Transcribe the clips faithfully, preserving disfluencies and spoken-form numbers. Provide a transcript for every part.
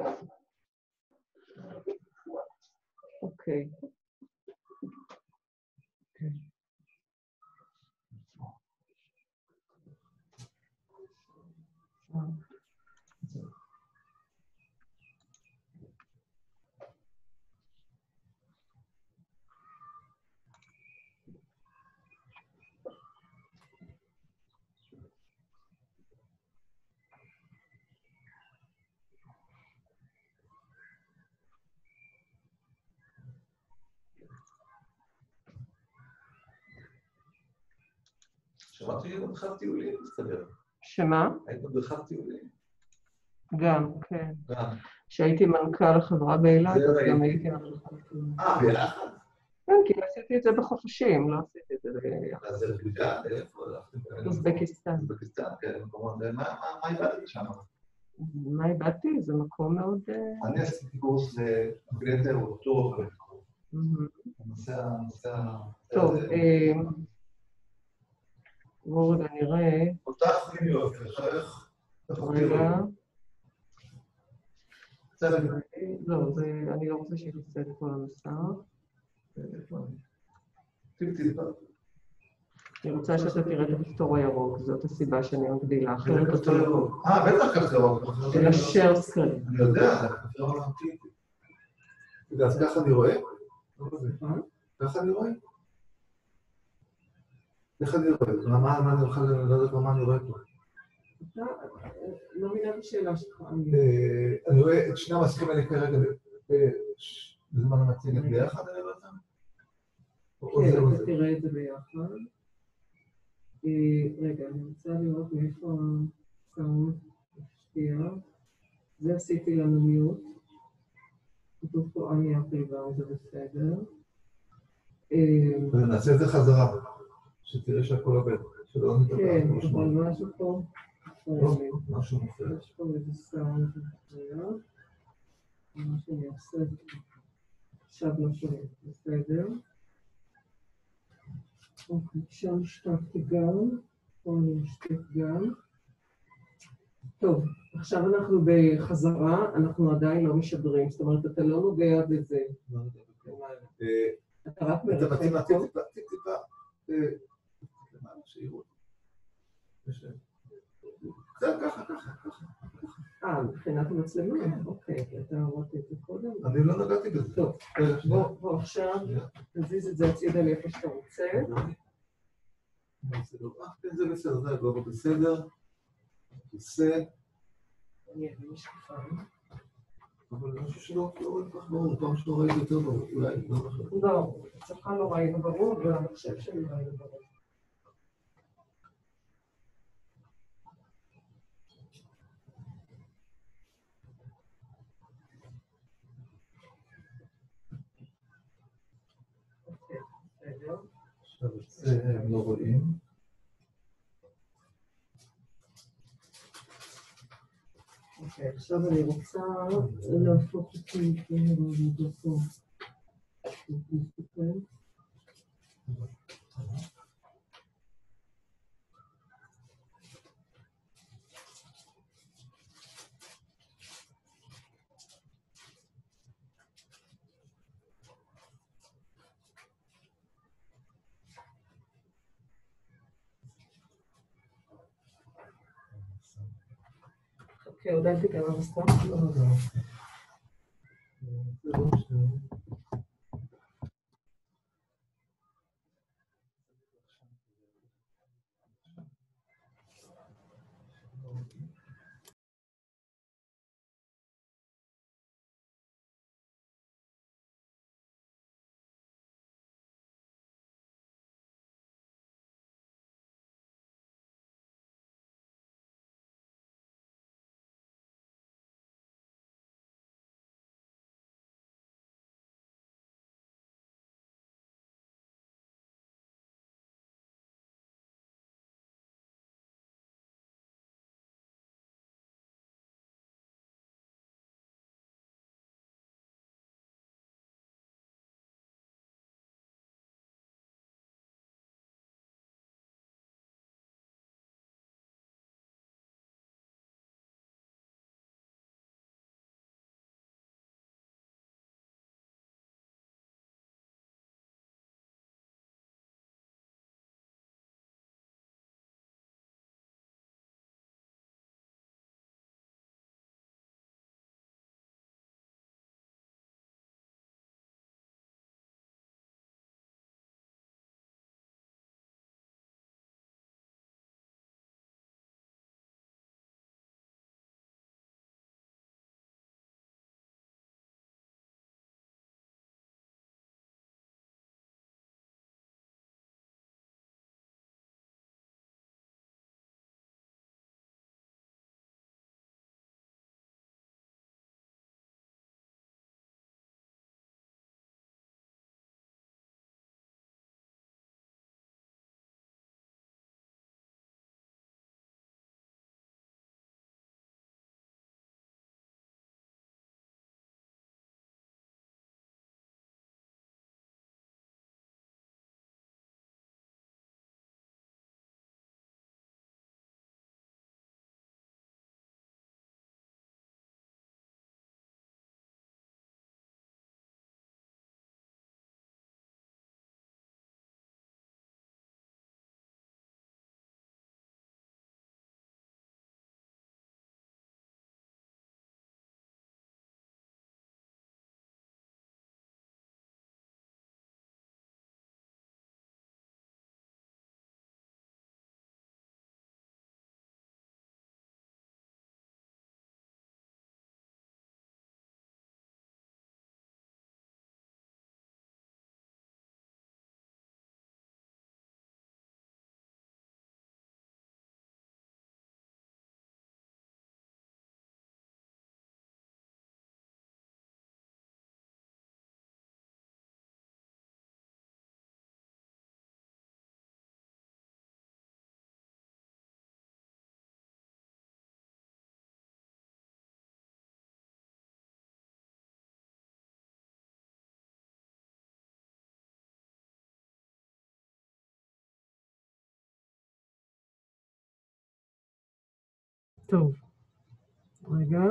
אוקיי. שמעתי שהיית בבריכת טיולים, מסתבר. שמה? היית בבריכת טיולים. גם, כן. גם. כשהייתי מנכ"ל החברה באילת, אז גם הייתי בבריכת טיולים. אה, ביחד? כן, כי עשיתי את זה בחופשים, לא עשיתי את זה ביחד. אז זה בגלל, איפה? אוזבקיסטן. אוזבקיסטן, כן, מקומות. מה איבדת שם? מה איבדתי? זה מקום מאוד... אני עשיתי קורס לאנגלית תיאורטור ולקרוא. הנושא ה... טוב, בואו רגע נראה. אותך אני אוהב, איך? רגע. לא, אני לא רוצה שיתעשה את כל המסך. אני רוצה שאתה תראה את הכפתור הירוק, זאת הסיבה שאני מגדילה. אחרת הכפתור ירוק. אה, בטח כפתור ירוק. של השאר סקרין. אני יודע, זה הכפתור ירוק. אז ככה אני רואה? ככה אני רואה? איך אני רואה? מה אני אוכל, לא יודעת מה אני רואה פה. אתה לא מבינה את השאלה שלך. אני רואה את שני המסכים האלה כרגע בזמן המצגת ביחד, אני רואה אותם? כן, אתה תראה את זה ביחד. רגע, אני רוצה לראות מאיפה הסאונד השפיע. זה עשיתי לנו מיוט. כתוב פה אני הפעיבר, זה בסדר. ונעשה את זה חזרה, שתראה שהכל עובד. כן, אבל משהו פה. משהו מפריע. יש פה איזה סאונד מפריע. מה שאני אעשה, עכשיו לא שומעים, בסדר. אוקיי, שם שתקתי גם, פה אני משתק גם. טוב, עכשיו אנחנו בחזרה, אנחנו עדיין לא משדרים, זאת אומרת, אתה לא נוגע בזה. אתה רק מרחק פה. טיפה, טיפה, למעלה, שיראו. קצת ככה, ככה, ככה. אה, מבחינת המצלמה? אוקיי, אתה אמרת את זה קודם. אני לא נגעתי בזה. טוב, בוא עכשיו, תזיז את זה הצידה לאיפה שאתה רוצה. זה בסדר, זה לא בסדר. עושה. אני אביא משקפה. אבל משהו שלא רואה כל כך ברור, פעם שלא ראיתי יותר ברור, אולי לא נכון. לא, אצלך לא ראינו ברור, והמחשב שלי ראינו ברור. אוקיי, בסדר. עכשיו זה הם לא רואים. אוקיי, עכשיו אני רוצה להפוך את זה פה. אוקיי, הודעתי גם המסך? לא, לא. טוב. רגע.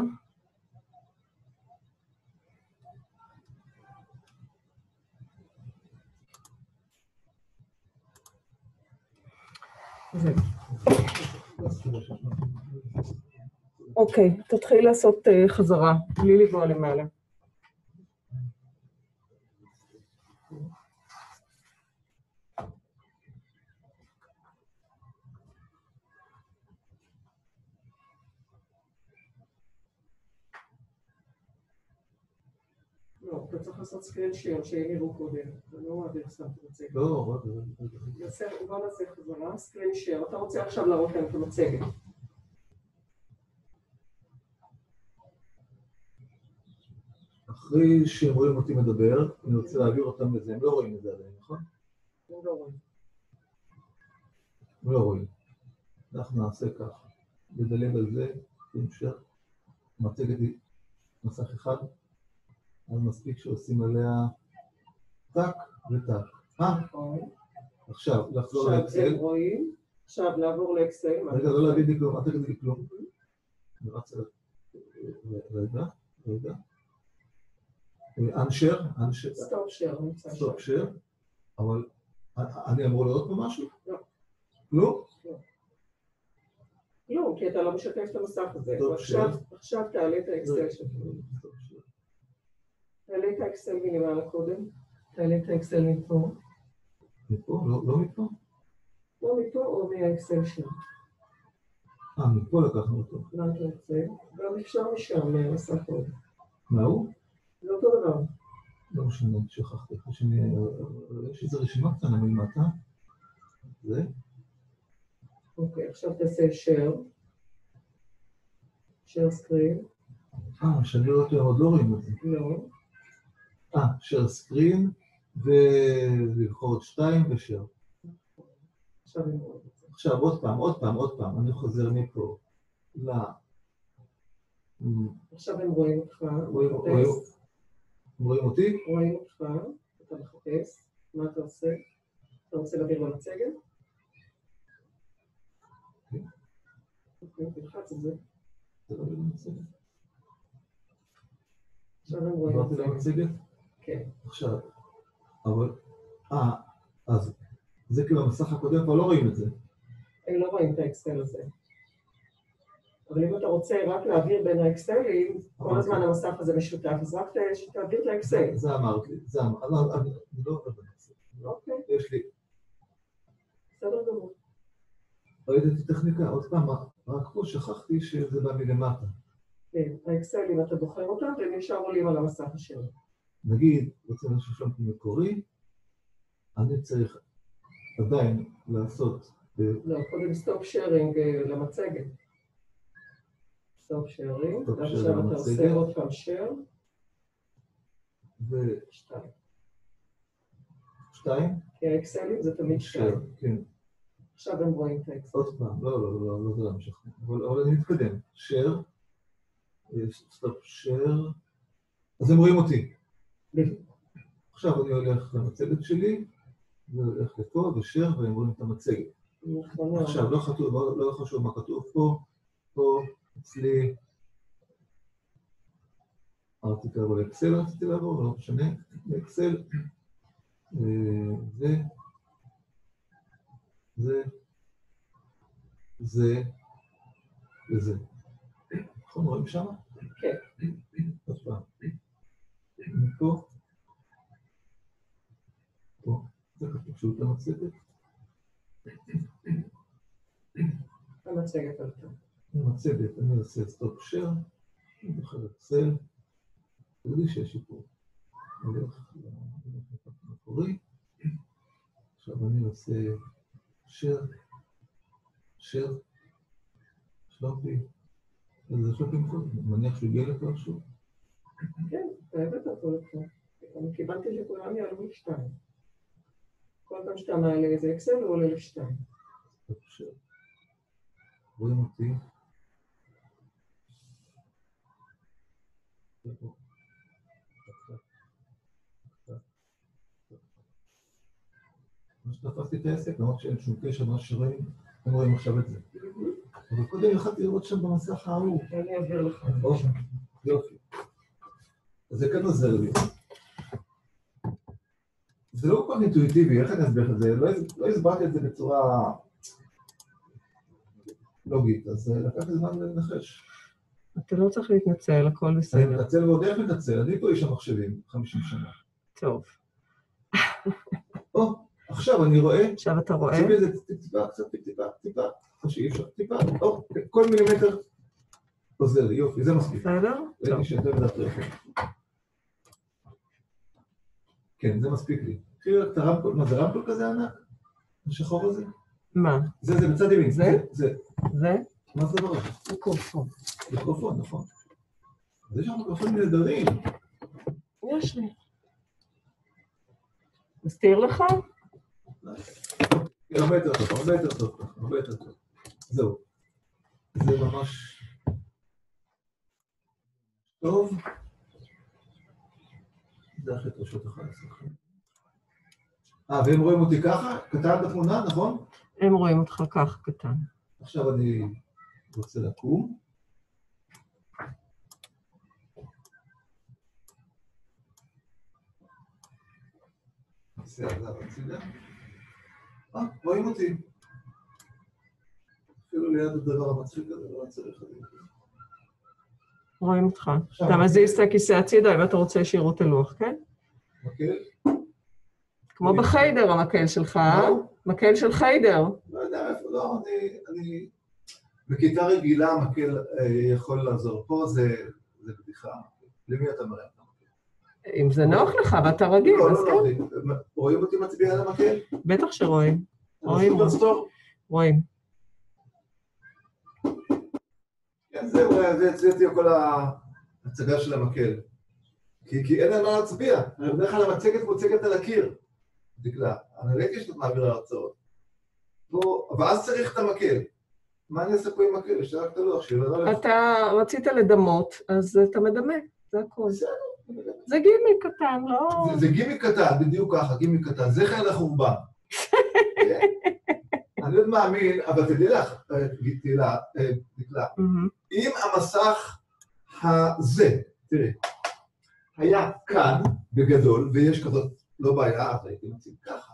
זה. אוקיי, תתחיל לעשות חזרה, בלי לגוע למעלה. לא, אתה צריך לעשות סקרין שייר, שהם יראו קודם. אני לא מעביר סתם את המצגת. לא, רק... בוא נעשה חזרה, סקרין שייר. אתה רוצה עכשיו להראות להם את המצגת. אחרי שהם רואים אותי מדבר, אני רוצה להעביר אותם לזה. הם לא רואים את זה עדיין, נכון? הם לא רואים. הם לא רואים. אנחנו נעשה ככה. לדלג על זה, נמשך. מצגת היא מסך אחד. אז מספיק שעושים עליה טק וטק. אה? עכשיו, לחזור לאקסל. עכשיו הם רואים. עכשיו לעבור לאקסל. רגע, לא להביא לי כלום, אל תגיד לי כלום. אני רצה... רגע, רגע. אנשר, אנשר. סטופ שר, נמצא שם. סטופ שר. אבל אני אמור לראות פה משהו? לא. לא? לא. לא, כי אתה לא משתף את המסך הזה. סטופ שר. עכשיו תעלה את האקסל שלך. תעלה את האקסל מלמעלה קודם. תעלה את האקסל מפה. מפה? לא מפה? לא מפה או מהאקסל שם. אה, מפה לקחנו אותו. לא את האקסל. גם אפשר משם מהמסך עוד. מה הוא? לא אותו דבר. לא משנה, שכחתי. יש איזו רשימה קטנה מלמטה. זה. אוקיי, עכשיו תעשה share. share screen. אה, שאני לא יודעת, עוד לא רואים את זה. לא. אה, share screen, ולבחור את שתיים ו-share. עכשיו הם רואים את זה. עכשיו, עוד פעם, עוד פעם, עוד פעם. אני חוזר מפה. ל... עכשיו הם רואים אותך. רואים אותי? רואים אותך. אתה מחפש. מה אתה עושה? אתה רוצה להעביר למצגת? אוקיי, תלחץ את זה. עכשיו הם רואים את זה. עברתי למצגת? כן. עכשיו, אבל... אה, אז זה כאילו המסך הקודם, כבר לא רואים את זה. הם לא רואים את האקסל הזה. אבל אם אתה רוצה רק להעביר בין האקסלים, כל הזמן המסך הזה משותף, אז רק תעביר את האקסל. זה אמרת לי, זה אמרת, אני לא עובד באקסל. אוקיי. יש לי... בסדר גמור. ראיתי את הטכניקה, עוד פעם, רק פה שכחתי שזה בא מלמטה. כן, האקסלים אתה בוחר אותם, והם ישר עולים על המסך השני. נגיד, רוצה משהו שם מקורי, אני צריך עדיין לעשות... לא, קודם סטופ שיירינג למצגת. סטופ שיירינג, ועכשיו אתה עושה עוד פעם שייר. ושתיים. שתיים? כי האקסלים זה תמיד שתיים. כן. עכשיו הם רואים את האקסל. עוד פעם, לא, לא, לא, לא, זה לא משך. אבל אני מתקדם. שייר. סטופ שייר. אז הם רואים אותי. עכשיו אני הולך למצגת שלי, והולך לפה ושייר, והם רואים את המצגת. עכשיו, לא חשוב מה כתוב פה, פה, אצלי, ארטיקל או אקסל רציתי לעבור, לא משנה, אקסל, זה, זה, זה, וזה. נכון, רואים שם? כן. עוד פעם. מפה, פה, זה כתוב שהוא המצגת. המצגת עלתה. המצגת, אני עושה סטופ שייר, אני בוחר אקסל, תגידי שיש שיפור. אני הולך למקורי, עכשיו אני עושה שייר, שייר, שלומפי, איזה שלומפי מקורי, אני מניח שהוא הגיע לפה שוב. כן, אתה הבאת אותו לפה. אני קיבלתי שכולם יעלו לשתיים. כל פעם שאתה מעלה איזה אקסל הוא עולה לשתיים. סטופ שייר. רואים אותי. מה שתפסתי את העסק, למרות שאין שום קשר, מה שרואים, הם רואים עכשיו את זה. אבל קודם יכולתי לראות שם במסך ההוא. אני אעביר לך. יופי. אז זה כאן עוזר לי. זה לא כל כך אינטואיטיבי, איך אני אסביר את זה? לא הסברתי את זה בצורה לוגית, אז לקח לי זמן לנחש. אתה לא צריך להתנצל, הכל אני בסדר. מתנצל ועוד איך מתנצל, אני פה איש המחשבים, חמישים שנה. טוב. או, עכשיו אני רואה... עכשיו אתה רואה? ציבי איזה טיפה, קצת טיפה, טיפה, או שאי אפשר, טיפה, או, כל מילימטר עוזר לי, יופי, זה מספיק. בסדר? טוב. ראיתי שיותר מדי טרפל. כן, זה מספיק לי. תראי רק את הרמקול, מה זה רמקול כזה ענק? השחור הזה? מה? זה, זה בצד ימין. זה? זה. זה? מה זה דבר? מיקרופון. מיקרופון, נכון. אז יש שם מיקרופונים נהדרים. יש לי. מסתיר לך? הרבה יותר טוב, הרבה יותר טוב, הרבה יותר טוב. זהו. זה ממש... טוב. זה אחרי תרשות אחת עשרה. אה, והם רואים אותי ככה? קטן בתמונה, נכון? הם רואים אותך כך קטן. עכשיו אני רוצה לקום. נעשה עליו הצידה. אה, רואים אותי. אפילו ליד הדבר המצחיק הזה, לא צריך את זה. רואים אותך. אתה מזיז את הכיסא הצידה, אם אתה רוצה שיראו את הלוח, כן? מקל? כמו בחיידר המקל שלך, מקל של חיידר. לא יודע איפה, לא, אני, אני... בכיתה רגילה המקל יכול לעזור פה, זה בדיחה. למי אתה מראה? אם זה נוח לך ואתה רגיל, אז כן. לא, לא, רואים אותי מצביע על המקל? בטח שרואים. רואים. רואים. כן, זהו, זה תהיה כל ההצגה של המקל. כי אין על מה להצביע. בדרך כלל המצגת מוצגת על הקיר. דקלה, אני ראיתי שאתה מעביר הרצאות. ואז צריך את המקל. מה אני אעשה פה עם מקל? יש רק את הלוח שלי. אתה רצית לדמות, אז אתה מדמה, זה הכל. זה גימיק קטן, לא... זה גימיק קטן, בדיוק ככה, גימיק קטן. זה חייל החורבן. אני עוד מאמין, אבל תדעי לך, דקלה, אם המסך הזה, תראי, היה כאן בגדול, ויש כזאת, לא בעיה, אז הייתי מציג ככה,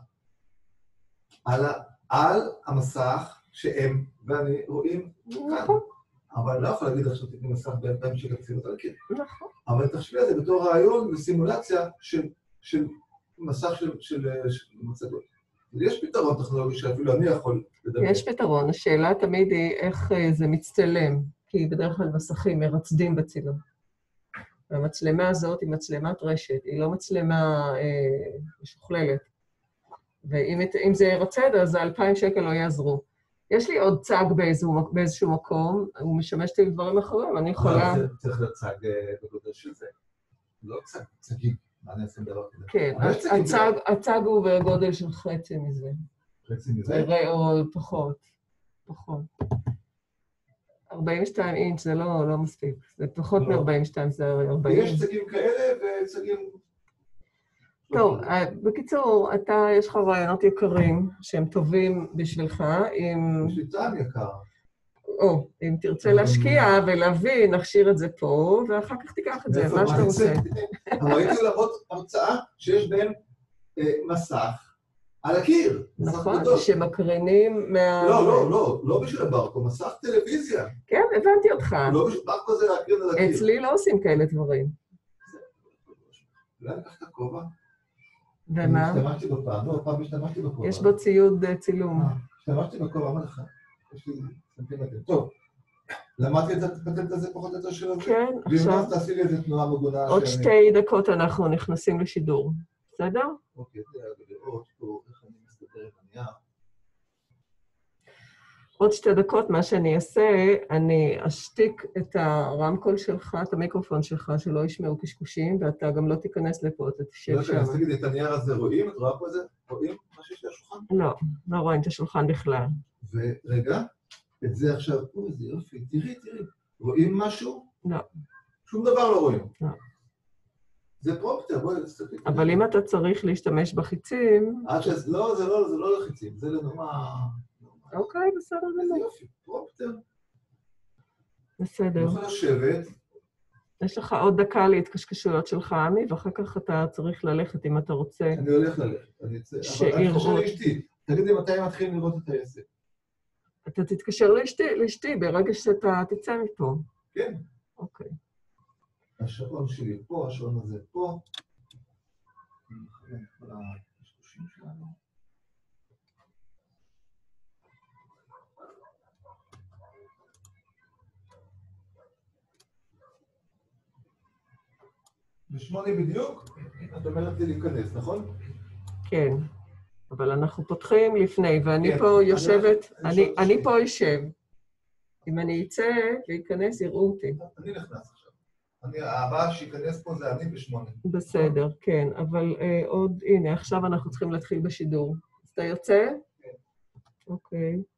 על המסך שהם, ואני רואים כאן, אבל אני לא יכול להגיד עכשיו תתני מסך בינתיים שתקציב אותה לקיר. נכון. אבל תחשבי על זה בתור רעיון וסימולציה של מסך של מצגות. יש פתרון טכנולוגי שאפילו אני יכול לדבר. יש פתרון, השאלה תמיד היא איך זה מצטלם, כי בדרך כלל מסכים מרצדים בצילום. והמצלמה הזאת היא מצלמת רשת, היא לא מצלמה אה, משוכללת. ואם זה ירצד, אז אלפיים שקל לא יעזרו. יש לי עוד צג באיזשהו, באיזשהו מקום, הוא משמש אותי לדברים אחרים, אני יכולה... זה צריך לצג בגודל של זה. לא צג, צגים. מה אני אעשה דבר כזה? כן, הצג, הצג הוא בגודל של חצי מזה. חצי מזה? או פחות, פחות. ארבעים ושתיים אינץ' זה לא, לא מספיק, זה פחות מ-ארבעים ושתיים, זה ארבעים. יש צגים כאלה וצגים... טוב, בקיצור, אתה, יש לך רעיונות יקרים שהם טובים בשבילך, אם... יש לי טעם יקר. או, אם תרצה להשקיע ולהבין, נכשיר את זה פה, ואחר כך תיקח את זה, מה שאתה רוצה. אבל הייתי לראות הרצאה שיש בהם מסך על הקיר. נכון, שמקרינים מה... לא, לא, לא, לא בשביל הברקו, מסך טלוויזיה. כן, הבנתי אותך. לא בשביל ברקו זה להקרין על הקיר. אצלי לא עושים כאלה דברים. אולי ניקח את הכובע? ומה? השתמשתי בפעם, לא, פעם השתמשתי בכובע. יש בו ציוד צילום. השתמשתי בכובע, מה לך? יש לי סנטימטר. טוב, למדתי את הפטנט הזה פחות או יותר של הזה? כן, עכשיו... ואם לא, תעשי לי איזה תנועה מגונה עוד שתי דקות אנחנו נכנסים לשידור. בסדר? אוקיי, זה היה לראות פה איך אני מסתדר עם הנייר. עוד שתי דקות, מה שאני אעשה, אני אשתיק את הרמקול שלך, את המיקרופון שלך, שלא ישמעו קשקושים, ואתה גם לא תיכנס לפה, אתה תשב שם. לא, אז תגידי, את הנייר הזה רואים? את רואה פה את זה? רואים מה שיש לי השולחן? לא, לא רואים את השולחן בכלל. ורגע, את זה עכשיו, אוי, זה יופי, תראי, תראי. רואים משהו? לא. שום דבר לא רואים. לא. זה פרופטר, בואי, תסתכלי. אבל אם אתה צריך להשתמש בחיצים... לא, זה לא לחיצים, זה לנורא... אוקיי, בסדר גמור. איזה יופי, פרופטר. בסדר. אני יכול לשבת. יש לך עוד דקה להתקשקשויות שלך, עמי, ואחר כך אתה צריך ללכת אם אתה רוצה. אני הולך ללכת, אני אצא. אבל אני מתקשר לאשתי. תגידי מתי הם מתחילים לראות את העסק. אתה תתקשר לאשתי ברגע שאתה תצא מפה. כן. אוקיי. השעון שלי פה, השעון הזה פה. אני מכוון את כל השלושים שלנו. בשמונה בדיוק, את אומרת לי להיכנס, נכון? כן, אבל אנחנו פותחים לפני, ואני כן, פה אני יושבת, אני אני, שואל את אני אשתי. פה יושב. אם אני אצא ואכנס, יראו אותי. אני נכנס עכשיו. אני, הבא שייכנס פה זה אני בשמונה. בסדר, כן, אבל אה, עוד, הנה, עכשיו אנחנו צריכים להתחיל בשידור. אז אתה יוצא? כן. אוקיי.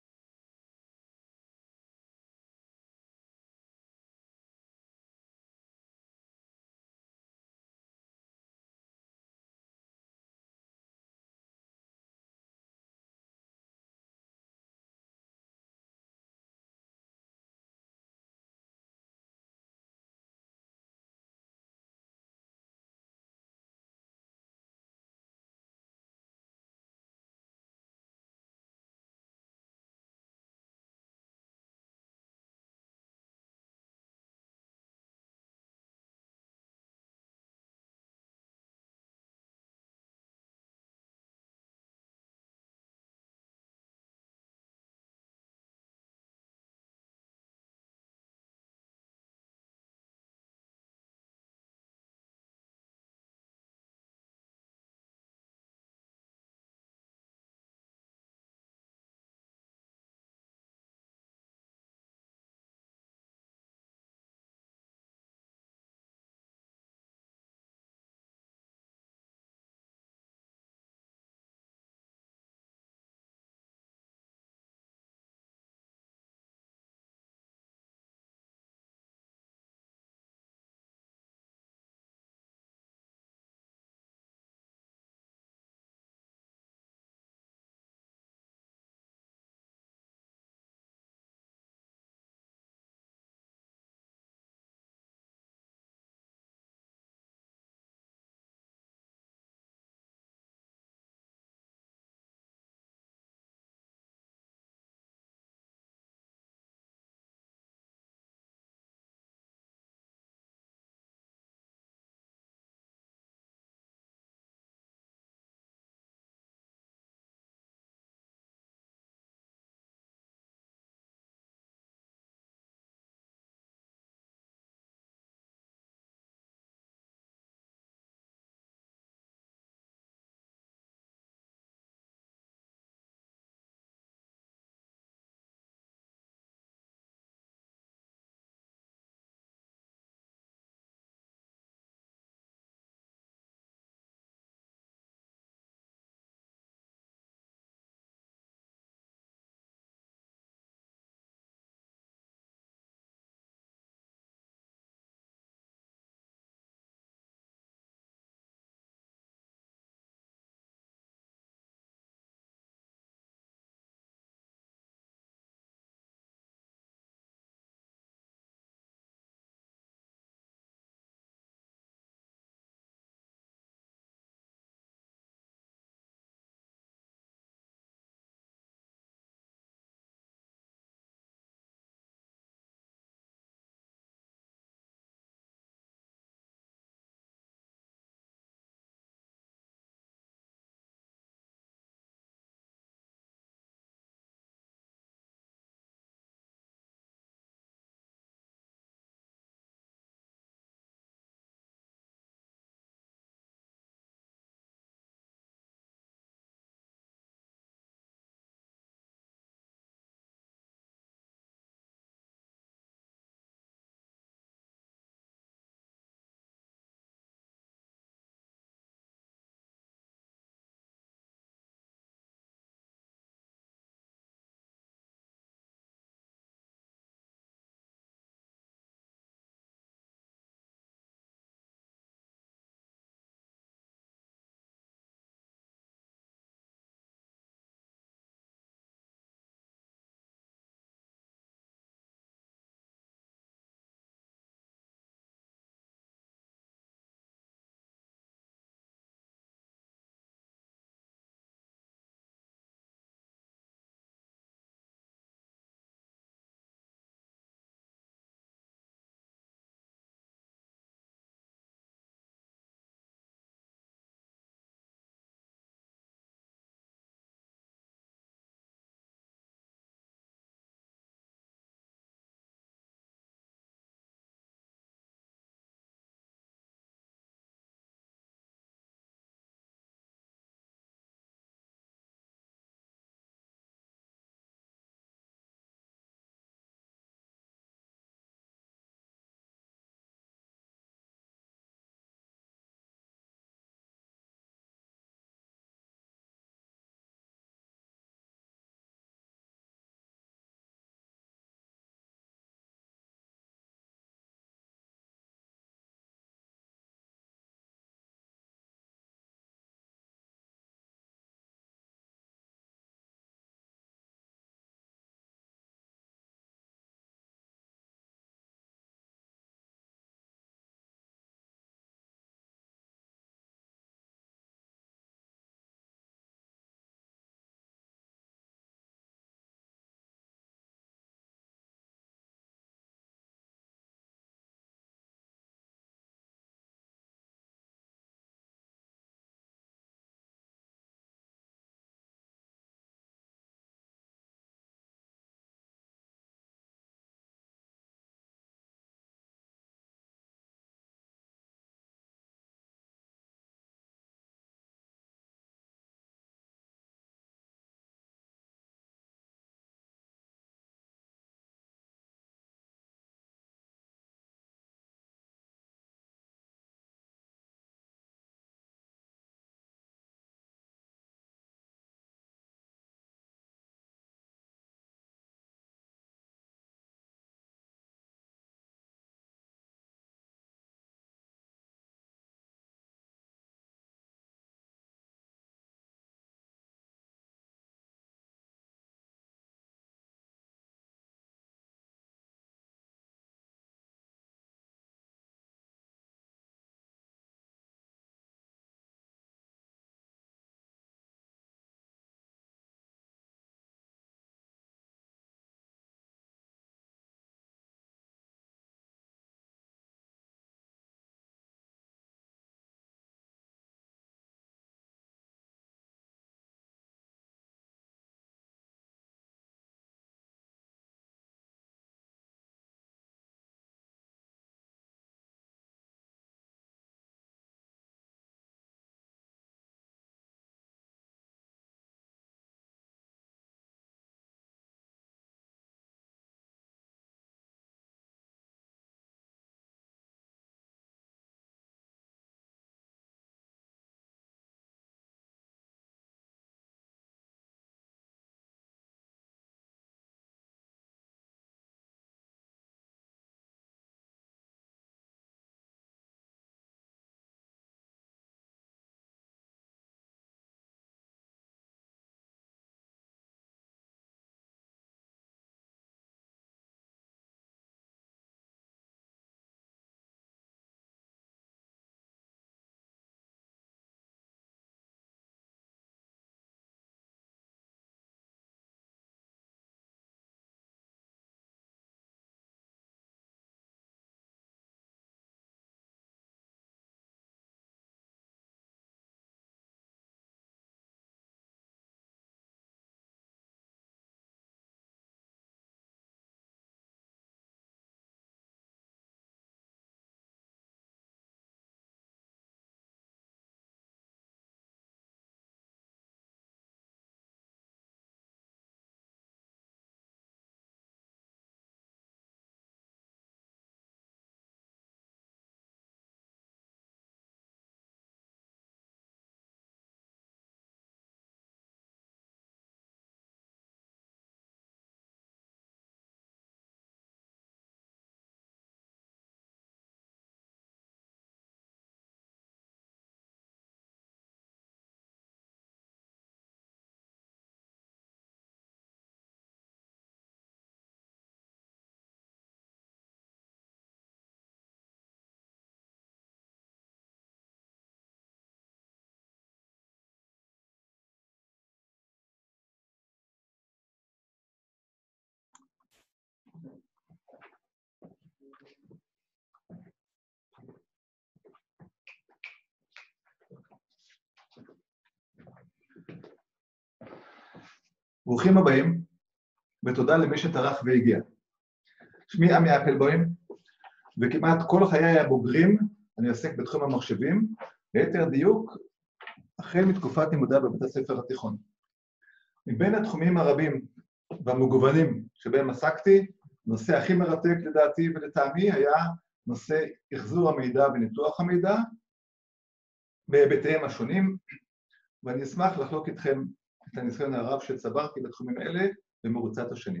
ברוכים הבאים, ותודה למי שטרח והגיע. שמי עמי אפלבוים, וכמעט כל חיי הבוגרים אני עוסק בתחום המחשבים, ליתר דיוק, החל מתקופת לימודיי בבית הספר התיכון. מבין התחומים הרבים והמגוונים שבהם עסקתי, הנושא הכי מרתק לדעתי ולטעמי היה נושא החזור המידע וניתוח המידע, בהיבטיהם השונים, ואני אשמח לחלוק איתכם את הניסיון הרב שצברתי בתחומים אלה במרוצת השנים.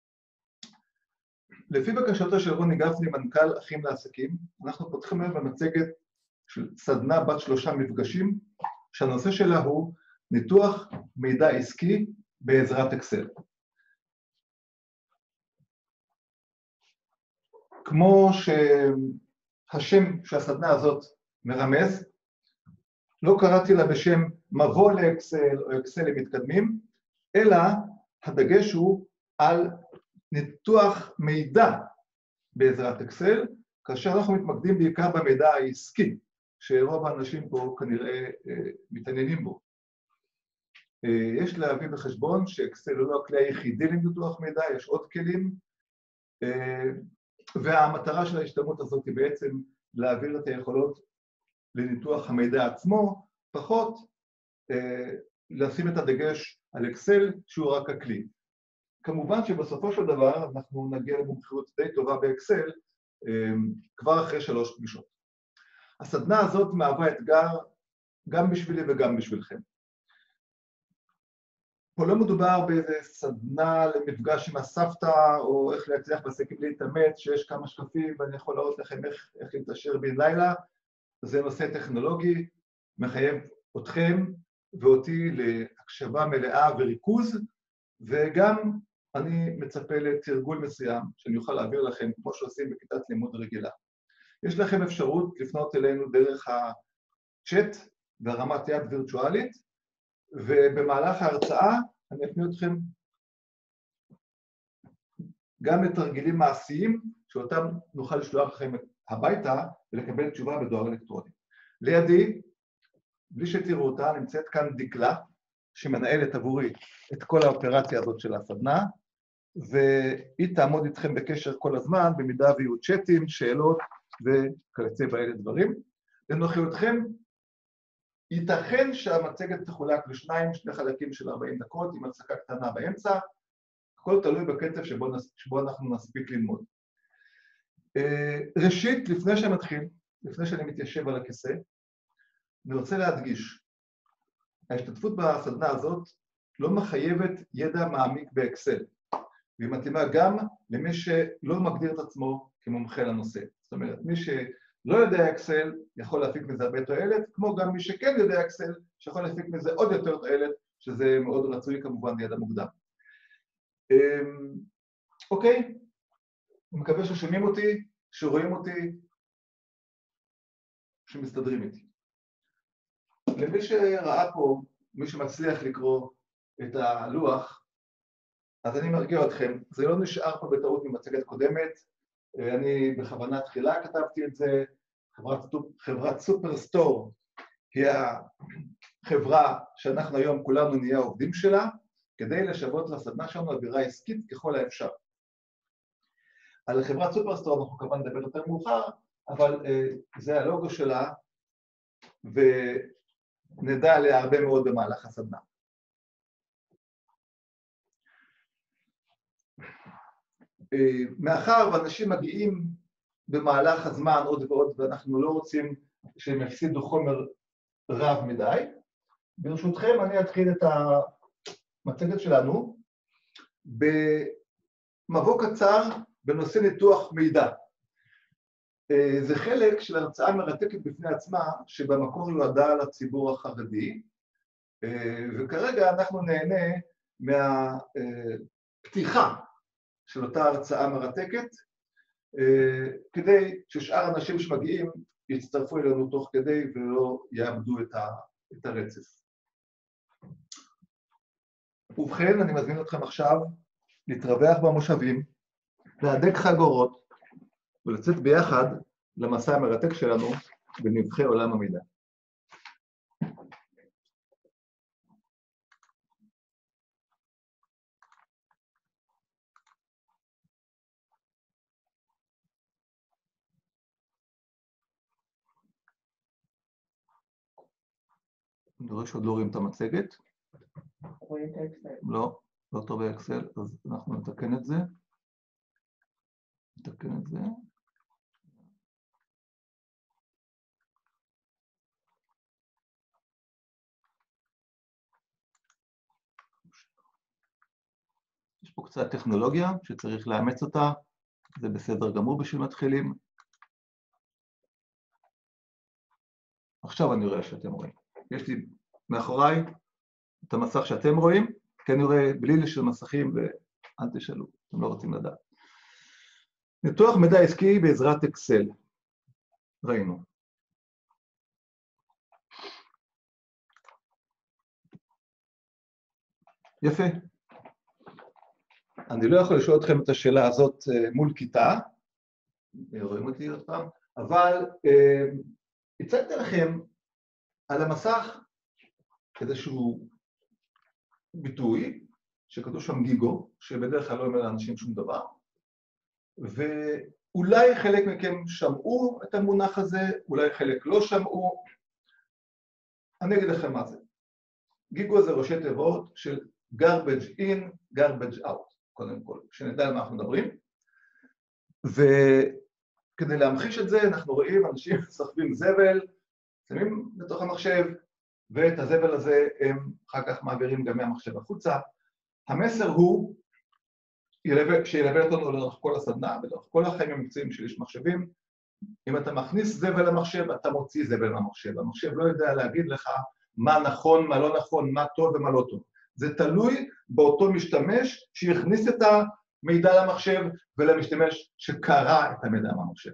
לפי בקשתו של רוני גפני, מנכ"ל אחים לעסקים, אנחנו פותחים היום במצגת של סדנה בת שלושה מפגשים, שהנושא שלה הוא ניתוח מידע עסקי בעזרת אקסל. כמו שהשם שהסדנה הזאת מרמז, לא קראתי לה בשם מבוא לאקסל או אקסלים מתקדמים, אלא הדגש הוא על ניתוח מידע בעזרת אקסל, כאשר אנחנו מתמקדים בעיקר במידע העסקי, שרוב האנשים פה כנראה מתעניינים בו. יש להביא בחשבון שאקסל הוא לא הכלי היחידי לניתוח מידע, יש עוד כלים, והמטרה של ההשתלמות הזאת היא בעצם להעביר את היכולות לניתוח המידע עצמו, פחות לשים את הדגש על אקסל שהוא רק הכלי. כמובן שבסופו של דבר אנחנו נגיע למומחיות די טובה באקסל כבר אחרי שלוש פגישות. הסדנה הזאת מהווה אתגר גם בשבילי וגם בשבילכם. פה לא מדובר באיזה סדנה למפגש עם הסבתא, או איך להצליח בעסקים להתאמץ, שיש כמה שקפים ואני יכול להראות לכם איך, איך להתעשר בן לילה. זה נושא טכנולוגי, מחייב אתכם ואותי להקשבה מלאה וריכוז, וגם אני מצפה לתרגול מסוים שאני אוכל להעביר לכם, כמו שעושים בכיתת לימוד רגילה. יש לכם אפשרות לפנות אלינו דרך הצ'אט והרמת יד וירטואלית, ובמהלך ההרצאה אני אפנה אתכם גם לתרגילים מעשיים, שאותם נוכל לשלוח לכם הביתה ולקבל תשובה בדואר אלקטרוני. לידי, בלי שתראו אותה, נמצאת כאן דקלה, שמנהלת עבורי את כל האופרציה הזאת של הסדנה, והיא תעמוד איתכם בקשר כל הזמן, במידה ויהיו צ'אטים, שאלות וכיוצא באלה דברים. לנוחיותכם, ייתכן שהמצגת תחולק לשניים, שני חלקים של ארבעים דקות, עם הפסקה קטנה באמצע, הכל תלוי בקצב שבו, שבו אנחנו נספיק ללמוד. ראשית, לפני שמתחיל, לפני שאני מתיישב על הכיסא, אני רוצה להדגיש, ההשתתפות בסדנה הזאת לא מחייבת ידע מעמיק באקסל, והיא מתאימה גם למי שלא מגדיר את עצמו כמומחה לנושא. זאת אומרת, מי שלא יודע אקסל יכול להפיק מזה הרבה תועלת, כמו גם מי שכן יודע אקסל, שיכול להפיק מזה עוד יותר תועלת, שזה מאוד רצוי כמובן לידע מוקדם. אוקיי, אני מקווה ששומעים אותי, שרואים אותי, שמסתדרים איתי. למי שראה פה, מי שמצליח לקרוא את הלוח, אז אני מרגיע אתכם, זה לא נשאר פה בטעות ממצגת קודמת, אני בכוונה תחילה כתבתי את זה, חברת, חברת סופרסטור היא החברה שאנחנו היום כולנו נהיה עובדים שלה, כדי לשוות לסדנה שלנו אווירה עסקית ככל האפשר. על חברת סופרסטור אנחנו כמובן נדבר יותר מאוחר, אבל uh, זה הלוגו שלה, ונדע עליה הרבה מאוד במהלך הסדנה. Uh, מאחר ואנשים מגיעים במהלך הזמן עוד ועוד, ואנחנו לא רוצים שהם יפסידו חומר רב מדי, ברשותכם אני אתחיל את המצגת שלנו במבוא קצר בנושא ניתוח מידע. זה חלק של הרצאה מרתקת בפני עצמה, שבמקור יועדה לציבור החרדי, וכרגע אנחנו נהנה מהפתיחה של אותה הרצאה מרתקת, כדי ששאר האנשים שמגיעים יצטרפו אלינו תוך כדי ולא יאבדו את הרצף. ובכן, אני מזמין אתכם עכשיו להתרווח במושבים, להדק חגורות ולצאת ביחד למסע המרתק שלנו בנבחי עולם המידע. אני רואה שעוד לא רואים את המצגת. רואים את האקסל. לא, לא טוב באקסל, אז אנחנו נתקן את זה. נתקן את זה. יש פה קצת טכנולוגיה שצריך לאמץ אותה, זה בסדר גמור בשביל מתחילים. עכשיו אני רואה שאתם רואים. יש לי מאחוריי את המסך שאתם רואים, כי אני רואה בלי לשאול מסכים ואל תשאלו, אתם לא רוצים לדעת. ניתוח מידע עסקי בעזרת אקסל. ראינו. יפה. אני לא יכול לשאול אתכם את השאלה הזאת מול כיתה, רואים אותי עוד פעם, אבל הצגתי לכם על המסך איזשהו ביטוי, שכתוב שם גיגו, שבדרך כלל לא אומר לאנשים שום דבר, ואולי חלק מכם שמעו את המונח הזה, אולי חלק לא שמעו. אני אגיד לכם מה זה. גיגו זה ראשי תיבות של garbage in, garbage out, קודם כל, שנדע על מה אנחנו מדברים. וכדי להמחיש את זה, אנחנו רואים אנשים סוחבים זבל, שמים בתוך המחשב, ואת הזבל הזה הם אחר כך מעבירים גם מהמחשב החוצה. המסר הוא שילווה אותנו לאורך כל הסדנה, ולאורך כל החיים המקצועיים של איש מחשבים. אם אתה מכניס זבל למחשב, אתה מוציא זבל למחשב. המחשב לא יודע להגיד לך מה נכון, מה לא נכון, מה טוב ומה לא טוב. זה תלוי באותו משתמש שהכניס את המידע למחשב, ולמשתמש שקרא את המידע מהמחשב.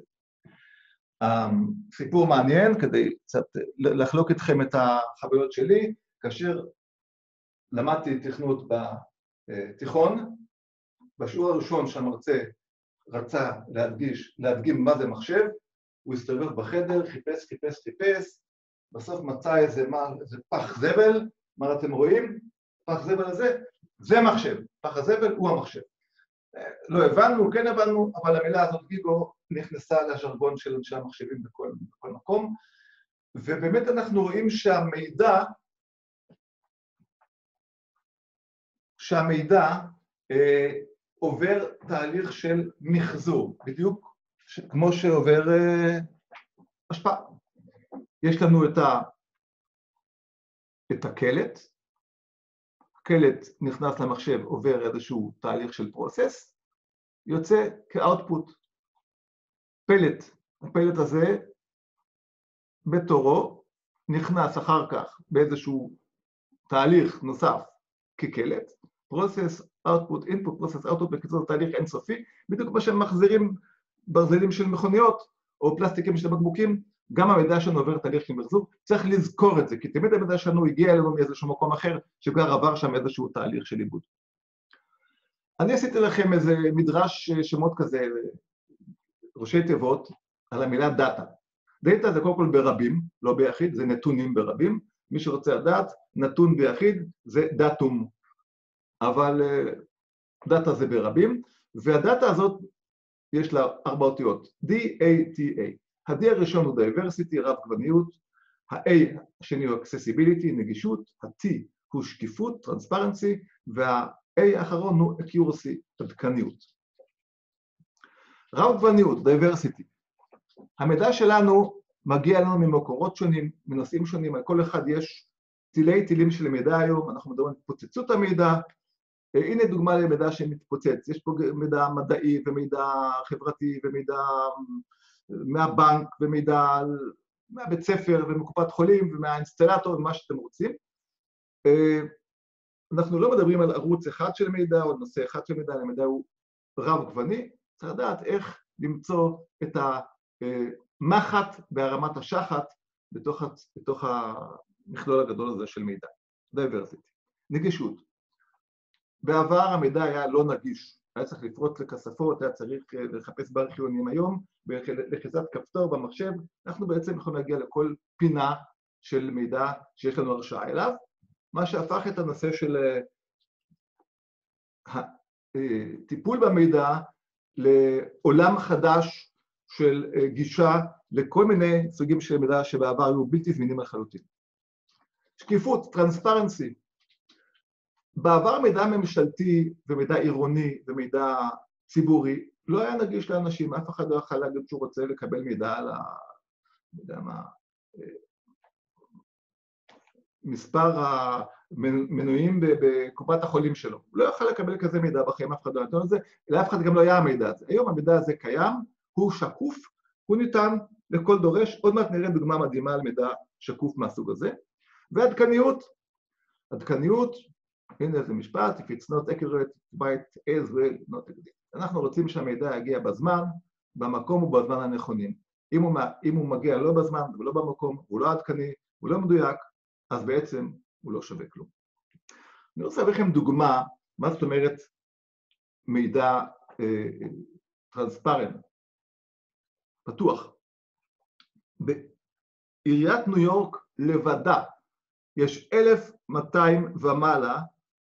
סיפור מעניין, כדי קצת לחלוק איתכם את החוויות שלי, כאשר למדתי תכנות בתיכון, בשיעור הראשון שהמרצה רצה להדגיש, להדגים מה זה מחשב, הוא הסתובב בחדר, חיפש, חיפש, חיפש, בסוף מצא איזה, מה, איזה פח זבל, מה אתם רואים? פח זבל הזה, זה מחשב, פח הזבל הוא המחשב. לא הבנו, כן הבנו, אבל המילה הזאת גיגו נכנסה לז'רגון של אנשי המחשבים בכל, בכל מקום, ובאמת אנחנו רואים שהמידע, שהמידע אה, עובר תהליך של מחזור, בדיוק ש... כמו שעובר אה, השפעה. יש לנו את, ה... את הקלט, הקלט נכנס למחשב, עובר איזשהו תהליך של פרוסס, יוצא כאוטפוט. פלט, הפלט הזה בתורו נכנס אחר כך באיזשהו תהליך נוסף כקלט, פרוסס, אוטפוט, אינפוט, פרוסס, אוטפוט, בקיצור תהליך אינסופי, בדיוק כמו שהם מחזירים ברזלים של מכוניות או פלסטיקים של בקבוקים, גם המידע שלנו עובר תהליך של מחזור, צריך לזכור את זה, כי תמיד המידע שלנו הגיע אלינו מאיזשהו מקום אחר, שכבר עבר שם איזשהו תהליך של עיבוד. אני עשיתי לכם איזה מדרש שמות כזה, ראשי תיבות, על המילה דאטה. דאטה זה קודם כל ברבים, לא ביחיד, זה נתונים ברבים. מי שרוצה לדעת, נתון ביחיד זה דאטום. אבל דאטה זה ברבים, והדאטה הזאת יש לה ארבע אותיות, D A T A. ה-D הראשון הוא diversity, רב גווניות, ה-A השני הוא accessibility, נגישות, ה-T הוא שקיפות, transparency, וה-A האחרון הוא accuracy, עדכניות. רב גווניות, diversity. המידע שלנו מגיע לנו ממקורות שונים, מנושאים שונים, על כל אחד יש טילי טילים של מידע היום, אנחנו מדברים על התפוצצות המידע, הנה דוגמה למידע שמתפוצץ, יש פה מידע מדעי ומידע חברתי ומידע מהבנק ומידע מהבית ספר ומקופת חולים ומהאינסטלטור ומה שאתם רוצים. אנחנו לא מדברים על ערוץ אחד של מידע או נושא אחד של מידע, המידע הוא רב גווני, צריך לדעת איך למצוא את המחט בהרמת השחת בתוך, בתוך המכלול הגדול הזה של מידע. diversity. נגישות. בעבר המידע היה לא נגיש, היה צריך לפרוץ לכספות, היה צריך לחפש בארכיונים. היום, בלחיצת כפתור במחשב, אנחנו בעצם יכולים להגיע לכל פינה של מידע שיש לנו הרשאה אליו, מה שהפך את הנושא של טיפול במידע לעולם חדש של גישה לכל מיני סוגים של מידע שבעבר היו בלתי זמינים לחלוטין. שקיפות, טרנספרנסי. בעבר מידע ממשלתי ומידע עירוני ומידע ציבורי לא היה נגיש לאנשים, אף אחד לא יכול להגיד שהוא רוצה לקבל מידע על ה... לא יודע מה... מספר המנויים בקופת החולים שלו. הוא לא יכול לקבל כזה מידע בחיים, אף אחד לא נתן את זה, לאף אחד גם לא היה המידע הזה. היום המידע הזה קיים, הוא שקוף, הוא ניתן לכל דורש. עוד מעט נראה דוגמה מדהימה על מידע שקוף מהסוג הזה. ועדכניות, עדכניות, הנה איזה משפט, if it's not accurate, might as well not exist. אנחנו רוצים שהמידע יגיע בזמן, במקום ובזמן הנכונים. אם הוא, אם הוא מגיע לא בזמן ולא במקום, הוא לא עדכני, הוא לא מדויק, אז בעצם הוא לא שווה כלום. אני רוצה להביא לכם דוגמה, מה זאת אומרת מידע טרנספרנט, פתוח. בעיריית ניו יורק לבדה יש אלף מאתיים ומעלה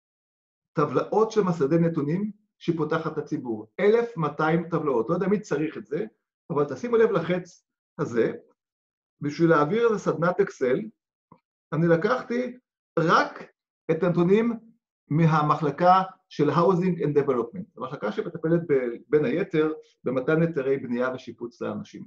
טבלאות של מסדי נתונים שפותחת לציבור. אלף מאתיים טבלאות, לא יודע מי צריך את זה, אבל תשימו לב לחץ הזה, בשביל להעביר איזה סדנת אקסל, אני לקחתי רק את הנתונים מהמחלקה של Housing and Development, המחלקה שמטפלת בין היתר במתן היתרי בנייה ושיפוץ לאנשים.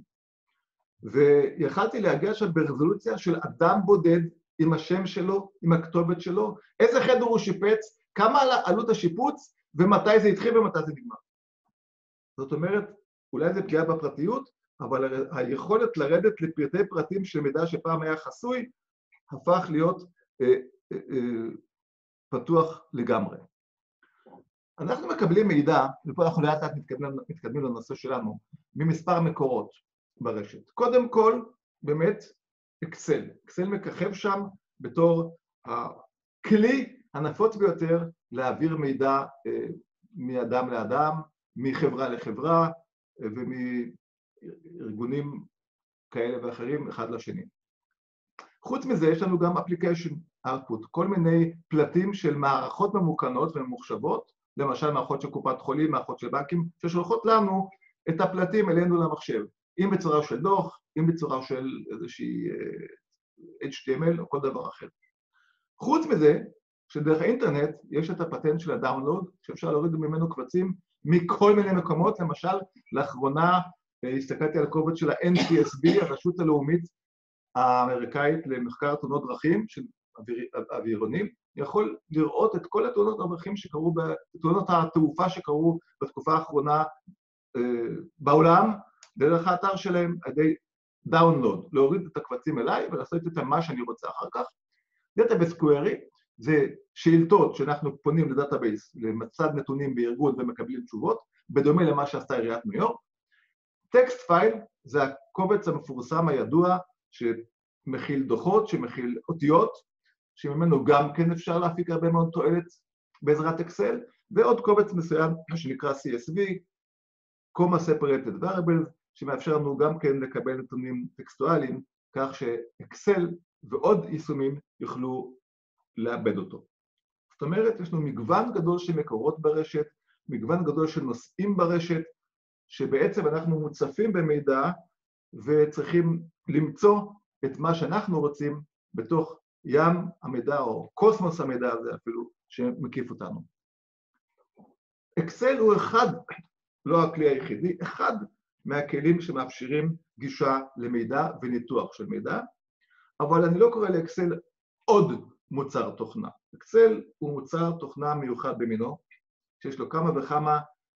ויכלתי להגיע שם ברזולוציה של אדם בודד עם השם שלו, עם הכתובת שלו, איזה חדר הוא שיפץ, כמה עלות השיפוץ ומתי זה התחיל ומתי זה נגמר. זאת אומרת, אולי זה פגיעה בפרטיות, אבל היכולת לרדת לפרטי פרטים של מידע שפעם היה חסוי, הפך להיות אה, אה, אה, פתוח לגמרי. אנחנו מקבלים מידע, ופה אנחנו לאט לאט מתקדמים, מתקדמים לנושא שלנו, ממספר מקורות ברשת. קודם כל, באמת, אקסל. אקסל מככב שם בתור הכלי הנפוץ ביותר להעביר מידע אה, מאדם לאדם, מחברה לחברה, אה, ומארגונים כאלה ואחרים אחד לשני. חוץ מזה, יש לנו גם application output, כל מיני פלטים של מערכות ממוכנות וממוחשבות, למשל מערכות של קופת חולים, מערכות של בנקים, ששולחות לנו את הפלטים אלינו למחשב, אם בצורה של דוח, אם בצורה של איזושהי אייץ' טי אם אל או כל דבר אחר. חוץ מזה, שדרך האינטרנט יש את הפטנט של הדאונלוד, שאפשר להוריד ממנו קבצים מכל מיני מקומות, למשל, לאחרונה הסתכלתי על הקובץ של ה-אן טי אס בי, הרשות הלאומית האמריקאית למחקר תאונות דרכים של אווירונים, יכול לראות את כל התאונות הדרכים שקרו, תאונות התעופה שקרו בתקופה האחרונה בעולם, דרך האתר שלהם, על ידי דאונלוד, להוריד את הקבצים אליי ולעשות איתם מה שאני רוצה אחר כך. דאטאבייס קווירי זה שאילתות שאנחנו פונים לדאטאבייס, למצד נתונים בארגון ומקבלים תשובות, בדומה למה שעשתה עיריית ניו יורק. טקסט פייל זה הקובץ המפורסם הידוע, שמכיל דוחות, שמכיל אותיות, שממנו גם כן אפשר להפיק הרבה מאוד תועלת בעזרת אקסל, ועוד קובץ מסוים שנקרא סי אס וי, Comma Separated Variables, שמאפשר לנו גם כן לקבל נתונים טקסטואליים, כך שאקסל ועוד יישומים יוכלו לאבד אותו. זאת אומרת, יש לנו מגוון גדול של מקורות ברשת, מגוון גדול של נושאים ברשת, שבעצם אנחנו מוצפים במידע, וצריכים למצוא את מה שאנחנו רוצים בתוך ים המידע, או קוסמוס המידע הזה אפילו, שמקיף אותנו. אקסל הוא אחד, לא הכלי היחידי, אחד מהכלים שמאפשרים גישה למידע וניתוח של מידע, אבל אני לא קורא לאקסל עוד מוצר תוכנה. אקסל הוא מוצר תוכנה מיוחד במינו, שיש לו כמה וכמה